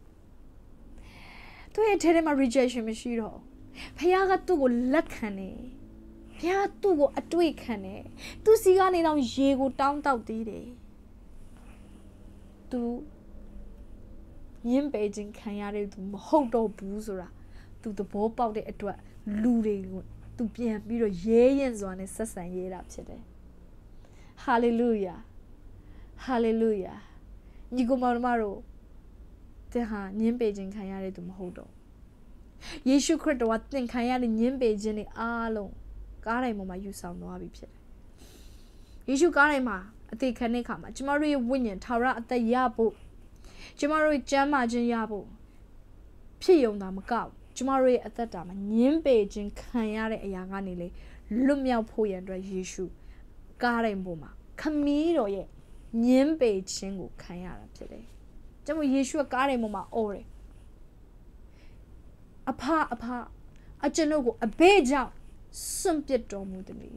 သူရဲ့ထဲထဲမှာ rejection မရှိတော့ဖခင်ကသူ့ကိုလက်ခံတယ်ဖခင်ကသူ့ကိုအတွေ့ခံတယ်သူစီကနေတော့ရေကိုတောင်းတောက်သေးတယ်သူညင်ပေခြင်းခံရတဲ့သူမဟုတ်တော့ဘူးဆိုတာသူသဘောပေါက်တဲ့အတွက်လူတွေကိုသူပြန်ပြီးတော့ရဲရင်စွာနဲ့ဆက်ဆံရတာဖြစ်တယ်ဟာလေလုယာဟာလေလုယာညီကောင်မတို့တဲ့ဟာညင်ပေခြင်းခံရတဲ့သူမဟုတ်တော့ယေရှုခရစ်တော်ကသင်ခံရတဲ့ညင်ပေခြင်းတွေအားလုံးကားတိုင်းပေါ်မှာယူဆောင်သွားပြီဖြစ်တယ်ယေရှုကားတိုင်းမှာအသေးခံတဲ့အခါမှာကျမတို့ရဲ့ဝိညာဉ်ထာဝရအသက်ရဖို့ကျမတို့ရဲ့ကျမ်းမာခြင်းရဖို့ဖြစ်ယုံတာမကောက်ကျမတို့ရဲ့အသက်တာမှာညင်းပေခြင်းခံရတဲ့အရာကနေလေလွတ်မြောက်ဖို့ရန်အတွက်ယေရှုကားတိုင်းပေါ်မှာခမည်းတော်ရဲ့ညင်းပေခြင်းကိုခံရတာဖြစ်တယ်။ကျမယေရှုကားတိုင်းပေါ်မှာအော်တယ်။အဖအကျွန်ုပ်ကိုအဘဲကြောင့်စွန့်ပစ်တော်မူသည်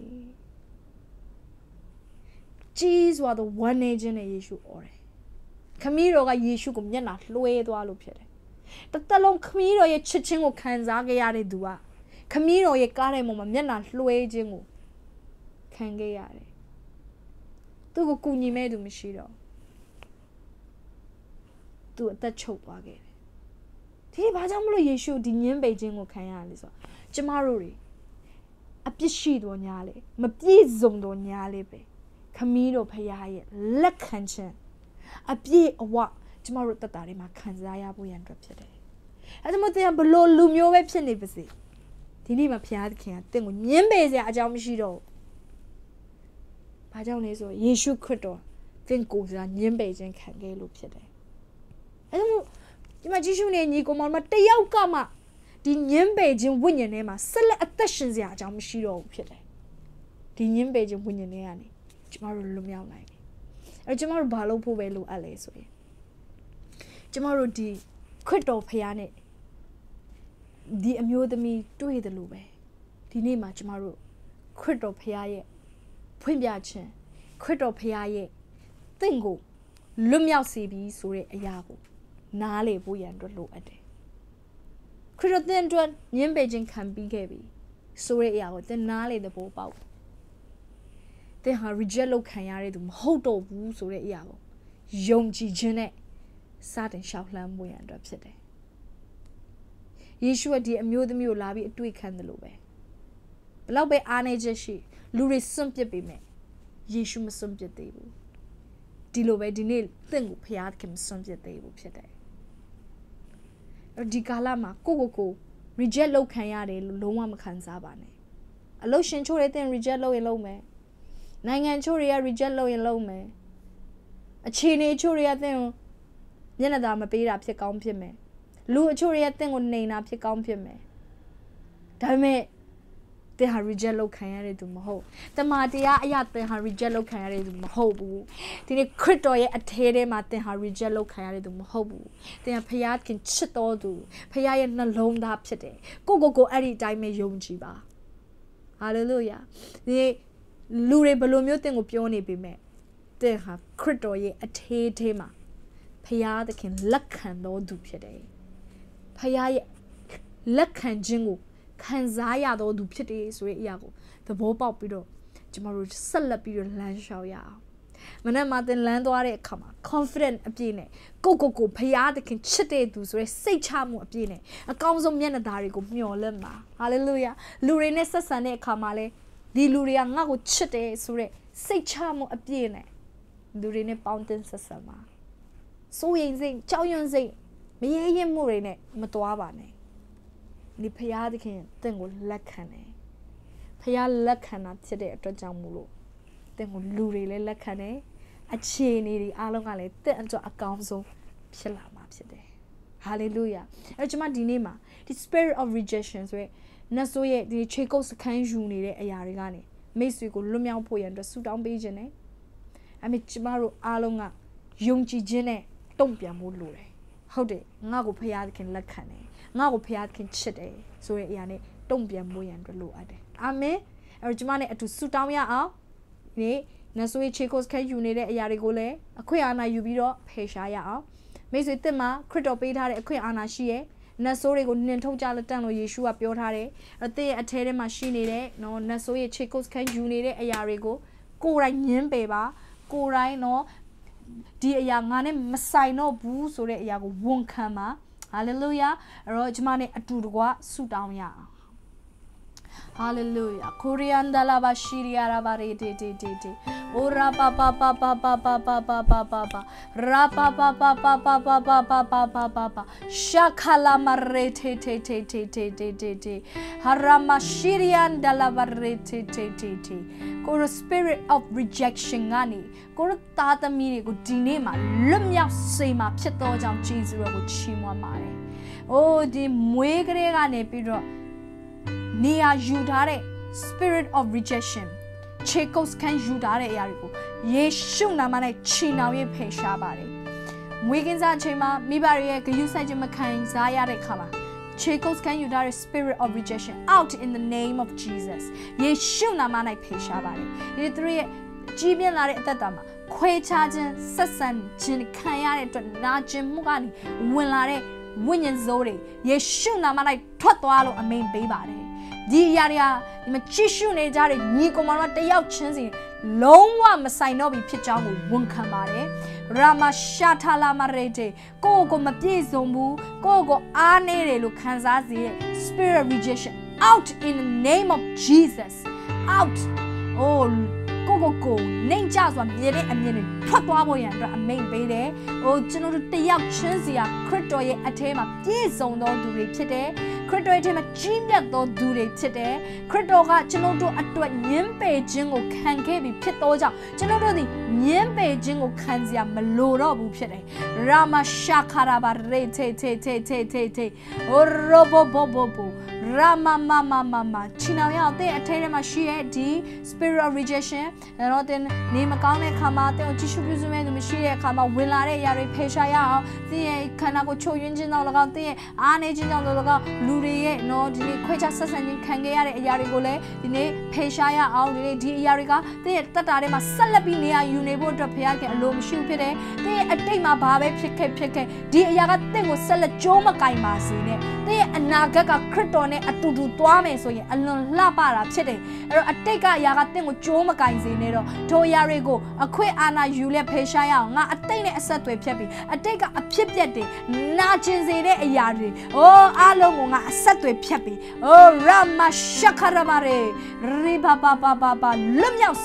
ကြီးစွာသောဝမ်းနည်းခြင်းနဲ့ယေရှုအော်တယ်ခမည်းတော်ကယေရှုကိုမျက်နှာလွှဲသွားလို့ဖြစ်တယ်တစ်သက်လုံးခမည်းတော်ရဲ့ချစ်ခြင်းကိုခံစားခဲ့ရတဲ့သူကခမည်းတော်ရဲ့ကားတိုင်းပေါ်မှာမျက်နှာလွှဲခြင်းကိုခံခဲ့ရတယ်သူ့ကိုကူညီမဲ့သူမရှိတော့သူအသက်ချုပ်သွားခဲ့တယ်ဒီဘာကြောင့်မလို့ယေရှုဒီညင်းပေခြင်းကိုခံရလဲဆိုတော့ကျမတို့တွေအပြစ်ရှိတော်ညာလေမပြည့်စုံတော်ညာလေပဲခမည်းတော်ဖခင်ရဲ့လက်ခံခြင်းအပြည့်အဝကျမတို့တက်တာတွေမှာခံစားရဖို့ရန်အတွက်ဖြစ်တယ်။အဲဒါမှမဟုတ်ဘလို့လူမျိုးပဲဖြစ်နေပါစေဒီနေ့မှာဖခင်ကတင့်ကိုညှင်းပေစရာအကြောင်းမရှိတော့ဘူး။ဘာကြောင့်လဲဆိုယေရှုခရစ်တော်တင့်ကိုယ်စားညှင်းပေခြင်းခံခဲ့လို့ဖြစ်တယ်။အဲဒါမှဒီမှာယေရှုနဲ့ညီကောင်မတယောက်ကမှဒီညှင်းပေခြင်းဝိညာဉ်ထဲမှာဆက်လက်အသက်ရှင်စရာအကြောင်းမရှိတော့ဘူးဖြစ်တယ်။ဒီညှင်းပေခြင်းဝိညာဉ်ထဲကနေကျမတို့လွတ်မြောက်နိုင်တယ်အဲကျမတို့ဘာလို့ဖို့ပဲလိုအပ်လဲဆိုရင်ကျမတို့ဒီခရစ်တော်ဖခင်နဲ့ဒီအမျိုးသမီးတွေ့တယ်လို့ပဲဒီနေ့မှာကျမတို့ခရစ်တော်ဖခင်ရဲ့ဖွင့်ပြခြင်းခရစ်တော်ဖခင်ရဲ့သင်ကိုလွတ်မြောက်စေပြီးဆိုတဲ့အရာကိုနားလေဖို့ရန်အတွက်လိုအပ်တယ်ခရစ်တော်သင်အတွက်ညှင်းပယ်ခြင်းခံပြီးခဲ့ပြီဆိုတဲ့အရာကိုသင်နားလေတဲ့ဘောပေါက်သင်ဟာ reject လုပ်ခံရတဲ့သူမဟုတ်တော့ဘူးဆိုတဲ့အရာကိုယုံကြည်ခြင်းနဲ့စတင်ရှောက်လှမ်းမှုရန်အတွက်ဖြစ်တယ်။ယေရှုကဒီအမျိုးသမီးကိုလာပြီးအတွေ့ခံတယ်လို့ပဲ။ဘလောက်ပဲအားနေချက်ရှိလူတွေစွန့်ပစ်ပေမဲ့ယယေရှုမစွန့်ပစ်သေးဘူးဒီလိုပဲဒီနေ့သင်ကိုဖခင်ခင်မစွန့်ပစ်သေးဘူးဖြစ်တယ်ဒီကာလမှာကို reject လုပ်ခံရတယ်လို့လုံးဝမခံစားပါနဲ့အလုပ်ရှင်ချို့တဲ့သင် reject လုပ်ရင်လုပ်မယ်နိုင်ငံချို့တွေက reject လုပ်ရင်လုပ်မယ်အခြေအနေချို့တွေကသင်ကိုမျက်နှာသာမပေးတာဖြစ်ကောင်းဖြစ်မယ်လူအချို့တွေကသင်ကိုနှိမ်တာဖြစ်ကောင်းဖြစ်မယ်ဒါပေမဲ့သင်ဟာ reject လုပ်ခံရတဲ့သူမဟုတ်တမန်တရားအရာသင်ဟာ reject လုပ်ခံရတဲ့သူမဟုတ်ဘူးဒီနေ့ခရစ်တော်ရဲ့အထဲထဲမှာသင်ဟာ reject လုပ်ခံရတဲ့သူမဟုတ်ဘူးသင်ဟာဖခင်ချစ်တော်သူဖခင်ရဲ့နှလုံးသားဖြစ်တယ်ကိုအဲ့ဒီအတိုင်းပဲယုံကြည်ပါဟာလေလုယာဒီလူတွေဘယ်လိုမျိုးသင်ကိုပြောနေပေမဲ့သင်ဟာခရစ်တော်ရဲ့အထဲထဲမှာဖခင်လက်ခံတော်သူဖြစ်တယ်ဖခင်ရဲ့လက်ခံခြင်းကိုခံစားရတော့သူဖြစ်တယ်ဆိုတဲ့အရာကိုသဘောပေါက်ပြီးတော့ကျမတို့ဆက်လက်ပြီးတော့လမ်းလျှောက်ရအောင်မနေ့မှသင်လမ်းသွားတဲ့အခါမှာ confident အပြည့်နဲ့ကိုဖခင်သခင်ချစ်တဲ့သူဆိုတဲ့စိတ်ချမှုအပြည့်နဲ့အကောင်းဆုံးမျက်နှာသားတွေကိုမျှော်လင့်ပါ hallelujah လူတွေနဲ့ဆက်ဆံတဲ့အခါမှာလဲဒီလူတွေကငါ့ကိုချစ်တယ်ဆိုတဲ့စိတ်ချမှုအပြည့်နဲ့လူတွေနဲ့ပေါင်းတင်ဆက်ဆံပါစိုးရိမ်စိတ်ကြောက်ရွံ့စိတ်မရေရင်မှုတွေနဲ့မတွားပါနဲ့ဒီဖခင်သခင်သင်ကိုလက်ခံတယ်ဖခင်လက်ခံတာဖြစ်တဲ့အတွက်ကြောင့်မို့လို့သင်ကိုလူတွေလည်းလက်ခံတယ်အခြေအနေတွေအားလုံးကလည်းသင်အတွက်အကောင်းဆုံးဖြစ်လာမှာဖြစ်တယ် hallelujah အဲ့တော့ကျွန်မဒီနေ့မှာဒီ spirit of rejection ဆိုတဲ့နတ်ဆိုးရဲ့ဒီခြေကုပ်စခန်းယူနေတဲ့အရာတွေကနေမိတ်ဆွေကိုလွတ်မြောက်ဖို့ရန်အတွက်ဆုတောင်းပေးခြင်းနဲ့အဲ့မဲ့ကျွန်မတို့အားလုံးကယုံကြည်ခြင်းနဲ့တုံ့ပြန်ဖို့လိုတယ်ဟုတ်တယ်ငါ့ကိုဖခင်သခင်လက်ခံတယ်ငါ့ကိုဖခင်သခင်ချစ်တယ်ဆိုတဲ့အရာနဲ့တုံ့ပြန်ဖို့ရန်အတွက်လိုအပ်တယ်အာမင်အဲ့တော့ကျွန်မနဲ့အတူဆုတောင်းရအောင်ဒီနတ်ဆိုးရဲ့ခြေကုပ်စခန်းယူနေတဲ့အရာတွေကိုလည်းအခွင့်အာဏာယူပြီးတော့ဖယ်ရှားရအောင်မိတ်ဆွေတစ်မှာခရစ်တော်ပေးထားတဲ့အခွင့်အာဏာရှိရဲ့နတ်ဆိုးတွေကိုနှင်ထုတ်ကြလက်တန့်လို့ယေရှုကပြောထားတယ်အဲ့တဲ့ရဲ့အထဲထဲမှာရှိနေတဲ့နော်နတ်ဆိုးရဲ့ခြေကုပ်စခန်းယူနေတဲ့အရာတွေကိုကိုယ်တိုင်ညှင်းပယ်ပါကိုယ်တိုင်နော်ဒီအရာငါနဲ့မဆိုင်တော့ဘူးဆိုတဲ့အရာကိုဝန်ခံပါဟာလေလုယာအဲ့တော့ကျွန်မနဲ့အတူတကွဆုတောင်းရအောင်Hallelujah. Kurianda la bashiria rabare de. Ora pa pa pa pa pa pa pa pa pa pa pa. Ra pa pa pa pa pa pa pa pa pa pa pa pa. Shakala marre te. Harama shirianda la barre te. Koro spirit of rejection ngani. Koro tatami ko dine ma lumya se ma phit to jaung Jesu ko chimwa mare. Oh di mwe kare ga ne pi roနေရာယူထားတဲ့ spirit of rejection ခြေကုပ်စခန်းယူထားတဲ့အရာတွေကိုယေရှုနာမနဲ့ချီနှောင်ရေးဖယ်ရှားပါတယ်။မွေးကင်းစားအချိန်မှာမိဘတွေရဲ့ဂရုစိုက်ခြင်းမခံစားရတဲ့အခါမှာခြေကုပ်စခန်းယူထားတဲ့ spirit of rejection out in the name of Jesus ယေရှုနာမနဲ့ဖယ်ရှားပါတယ်။ဒီသူရဲ့ကြီးပြင်းလာတဲ့အသက်တာမှာခွဲခြားခြင်းဆက်ဆံခြင်းခံရတဲ့အတွက်နာကျင်မှုကနေဝင်လာတဲ့ဝိညာဉ်စိုးတွေယေရှုနာမ၌ထွက်သွားလို့အမိန့်ပေးပါတယ်ဒီအရာတွေကဒီမှာကြည့်ရှုနေကြတဲ့ညီကောင်မတို့တယောက်ချင်းစီလုံးဝမဆိုင်တော့ပြီဖြစ်ကြောင်းကိုဝန်ခံပါတယ်ရာမရှာထာလာမရေတေကိုမပြည့်စုံဘူးကိုအားနေတယ်လို့ခံစားစေတဲ့ spirit rejection out in the name of Jesus out ohကိုနိုင်ကြစွာမြင်တဲ့အမြင်တွေထွက်သွားဖို့ရန်အတွက်အမိန့်ပေးတယ်။အိုကျွန်တော်တို့တယောက်ချင်းစီဟာခရစ်တော်ရဲ့အထဲမှာပြည့်စုံသောသူတွေဖြစ်တယ်။ခရစ်တော်ရဲ့အထဲမှာကြီးမြတ်သောသူတွေဖြစ်တယ်။ခရစ်တော်ကကျွန်တော်တို့အတွက်ညှင်းပယ်ခြင်းကိုခံခဲ့ပြီးဖြစ်သောကြောင့်ကျွန်တော်တို့ဒီညှင်းပယ်ခြင်းကိုခံစရာမလိုတော့ဘူးဖြစ်တယ်။ရာမရှာခရာဘာရေတေ။အိုရောဘောရာမချီနောင်ရအောင်တဲ့အထဲထဲမှာရှိရဲ့ဒီ spirit of rejection အဲ့တော့တင်နေမကောင်းတဲ့ခါမှာတင်ကိုကြည့်ရှုပြုစုမဲ့သူမရှိတဲ့အခါမှာဝင်လာတဲ့အရာတွေဖယ်ရှားရအောင်တင်ရဲ့ခန္ဓာကိုချုပ်ယွင်းခြင်းကြောင့်၎င်းတင်ရဲ့အားနေခြင်းကြောင့်၎င်းလူတွေရဲ့နော်ဒီနေ့ခွဲခြားဆက်ဆံခြင်းခံခဲ့ရတဲ့အရာတွေကိုလည်းဒီနေ့ဖယ်ရှားရအောင်ဒီအရာတွေကတင်ရဲ့တက်တာထဲမှာဆက်လက်ပြီးနေရာယူနေဖို့အတွက်ဖခင်ကအလိုမရှိဖြစ်တယ်တင်ရဲ့အတိတ်မှာဘာပဲဖြစ်ခဲ့ဒီအရာကတင်ကိုဆက်လက်ကြိုးမကင်ပါစေနဲ့တင်ရဲ့အနာဂတ်ကခရစ်တော်နဲ့အတူတူသွားမယ်ဆိုရင်အလွန်လှပတာဖြစ်တယ်အဲ့တော့အတိတ်ကအရာကတင်ကိုကြိုးမကင်စေနဲ့တော့ထိုအရာတွေကိုအခွင့်အာဏာယူလက်ဖယ်ရှားရအောင်ငါအတိတ်နဲ့အဆက်တွေဖြတ်ပြီးအတိတ်ကအဖြစ်ပြက်တွေနာကျင်စေတဲ့အရာတွေအားလုံးကိုငါအဆက်တွေဖြတ်ပြီးရမရှခရမရေရိဘာဘာလွတ်မြောက်စေတယ်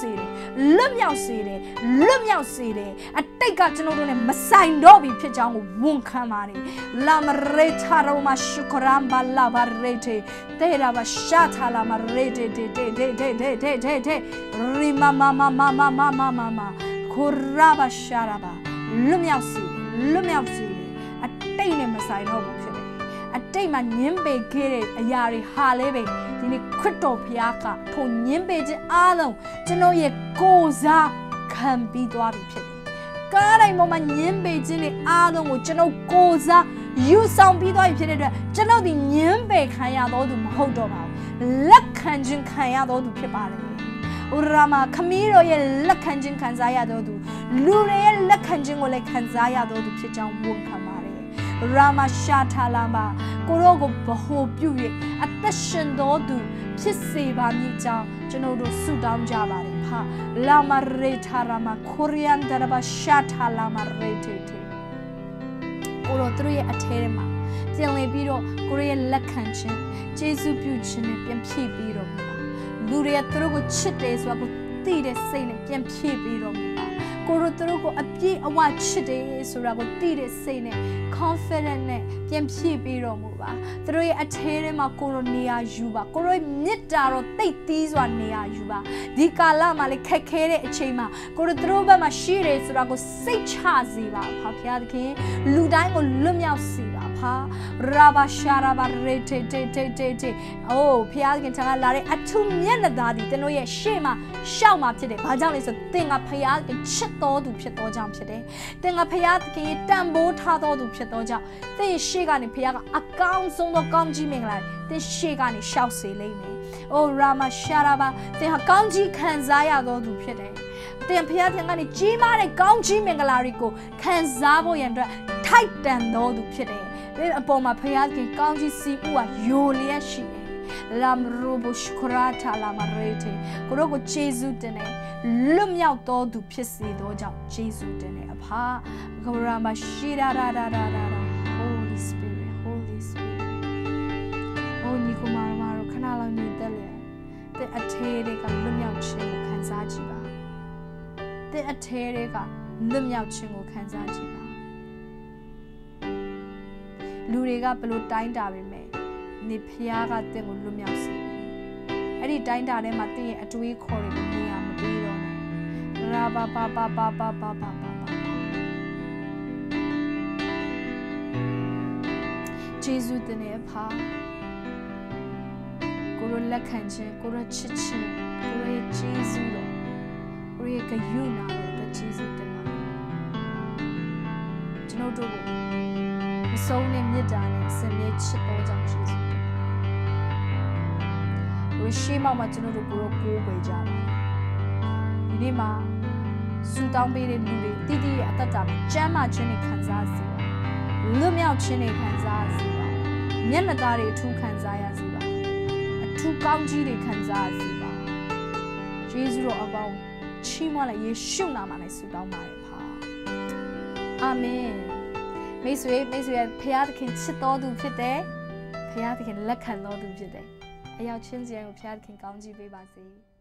လွတ်မြောက်စေတယ်လွတ်မြောက်စေတယ်အတိတ်ကကျွန်တော်တို့ ਨੇ မဆိုင်တော့ပြီဖြစ်ကြောင်းကိုဝန်ခံပါတယ်လာမရေထာရောမရှုခရမ်ဘာလာဘာရေတေတေရာဘာရှာထာလာမရေတေတေတေတေတေတေတေတေရီမမမမမမမမမခိုရာဘာရှာရာဘာလွတ်မြောက်စေလွတ်မြောက်စေအတိတ်နဲ့မဆိုင်တော့ဘူးဖြစ်တယ်အတိတ်မှာညှင်းပယ်ခဲ့တဲ့အရာတွေဟာလဲပဲဒီနေ့ခရစ်တော်ဘုရားကထိုညှင်းပယ်ခြင်းအားလုံးကျွန်တော်ရဲ့ကိုယ်စားခံပြီးသွားပြီဖြစ်တယ်ကားတိုင်းပေါ်မှာညှင်းပယ်ခြင်းတွေအားလုံးကိုကျွန်တော်ကိုယ်စားယူဆောင်ပြီးသွားပြီဖြစ်တဲ့အတွက်ကျွန်တော်ဒီညှင်းပယ်ခံရတော့သူမဟုတ်တော့ပါဘူးလက်ခံခြင်းခံရတော့သူဖြစ်ပါတယ်ဥရမခမီးတော်ရဲ့လက်ခံခြင်းခံစားရတော့သူလူတွေရဲ့လက်ခံခြင်းကိုလည်းခံစားရတော့သူဖြစ်ကြောင်းဝန်ခံပါတယ်ရာမရှာထာလာမကိုရောကိုဘဟုပြု၍အသက်ရှင်တော်သူဖြစ်စေပါမည်ကြောင်းကျွန်တော်တို့ဆုတောင်းကြပါတယ်ဟာလာမရေထာရာမကိုရီယန်ဒရဘရှာထာလာမရေတေတေကိုရောသူရဲ့အထဲထဲမှာပြင်လည်ပြီးတော့ကိုရောရဲ့လက်ခံခြင်းကျေးဇူးပြုခြင်းနဲ့ပြန်ဖြည့်ပြီးတော့လူတွေကသူတို့ကိုချစ်တယ်ဆိုတာကိုသိတဲ့စိတ်နဲ့ပြန်ဖြည့်ပြီးတော့ကိုရိုသူတို့ကိုအပြည့်အဝချစ်တယ်ဆိုတာကိုသိတဲ့စိတ်နဲ့ confident နဲ့ပြန်ဖြည့်ပြီးတော့ပါသူတို့ရဲ့အထဲထဲမှာကိုရိုနေရာယူပါကိုရိုမြစ်တာတော့တိတ်သီးစွာနေရာယူပါဒီကာလမှာလေခက်ခဲတဲ့အချိန်မှာကိုရိုသူတို့ဘက်မှာရှိတယ်ဆိုတာကိုစိတ်ချစေပါဖခင်သခင်လူတိုင်းကိုလွတ်မြောက်စေပါဖရာဘာရှာရာဘာရေတေတေတေတေတေအိုးဖခင်သခင်ထံကလာတဲ့အထုမျက်နှာသားဒီကျွန်တော်ရဲ့ရှေ့မှာရှောက်မှာဖြစ်တယ်ဘာကြောင့်လဲဆိုသင်ကဖခင်သခင်ချစ်တော်သူဖြစ်တော်ကြောင့်ဖြစ်တယ်သင်ကဖခင်သခင်တန်ဖိုးထားတော်သူဖြစ်တော်ကြောင့်သင်ရှေ့ကနေဖခင်ကအကောင်းဆုံးသောကောင်းကြီးမင်္ဂလာသင်ရှေ့ကနေရှောက်စေလိမ့်မယ်အိုရာမရှာရာဘာသင်ဟာကောင်းကြီးခံစားရတော်သူဖြစ်တယ်သင်ဖခင်ထံကနေကြီးမားတဲ့ကောင်းကြီးမင်္ဂလာတွေကိုခံစားဖို့ရန်အတွက်ထိုက်တန်တော်သူဖြစ်တယ်ဒီအပေါ်မှာဖခင်ကကောင်းကြီးစီးဥဟာယိုလျက်ရှိတယ်လာမရိုဘရှ်ခရာထာလာမရေတေကိုရောကိုဂျေဇုတင်တယ်လွတ်မြောက်တော်သူဖြစ်စေသောကြောင့်ဂျေဇုတင်တယ်အဖခရာမရှိရာရာရာရာ Holy Spirit Holy Spirit အိုညီကိုမာမာတို့ခဏလောက်နေတက်လေတဲ့အထဲတွေကလွတ်မြောက်ခြင်းကိုခံစားကြည့်ပါတဲ့အထဲတွေကလွတ်မြောက်ခြင်းကိုခံစားကြည့်ပါလူတွေကဘလို့တိုင်းတာပဲမဲ့နေဖျားကတင့်ကိုလွတ်မြောက်စေအဲ့ဒီတိုင်းတာထဲမှာတင့်ရဲ့အတွေးခေါ်တွေကိုနေရာမပေးတော့နဲ့ရာဘာဘာဘာဘာဘာဘာဘာဂျေဇုတင်ရဲ့ဖာကိုရလက်ခံခြင်းကိုရချစ်ခြင်းကိုရရဲ့ဂျေဇုတော်ကိုရရဲ့ဂရုဏာတော်အတွက်ဂျေဇုတင်ပါကျွန်တော်တို့ကိုမဆုံးတဲ့မြတ်တာနဲ့ဆင်မြဲချစ်တော်ကြောင့်ဂျေဇုတင်ပါရှိမှကျွန်တော်တို့ကိုယ်ကိုယ်ွယ်ကြပါဒီနေ့မှာဆူတောင်းပေးတဲ့လူတွေတိတိရဲ့အသက်တာမှာကျမ်းမာခြင်းနဲ့ခံစားစေပါလွတ်မြောက်ခြင်းနဲ့ခံစားစေပါမျက်နှာသားတွေအထူးခံစားရစေပါအထူးကောင်းကြီးတွေခံစားစေပါယေရှုတော်အပေါင်းချီးမွမ်းလိုက်ယေရှုနာမနဲ့ဆူတောင်းပါတယ်ဖာအာမင်မိတ်ဆွေဖခင်သခင်ချစ်တော်သူဖြစ်တယ်ဖခင်သခင်လက်ခံတော်သူဖြစ်တယ်အရောက်ချင်းစီကိုဖခင်ကောင်းကြီးပေးပါစေ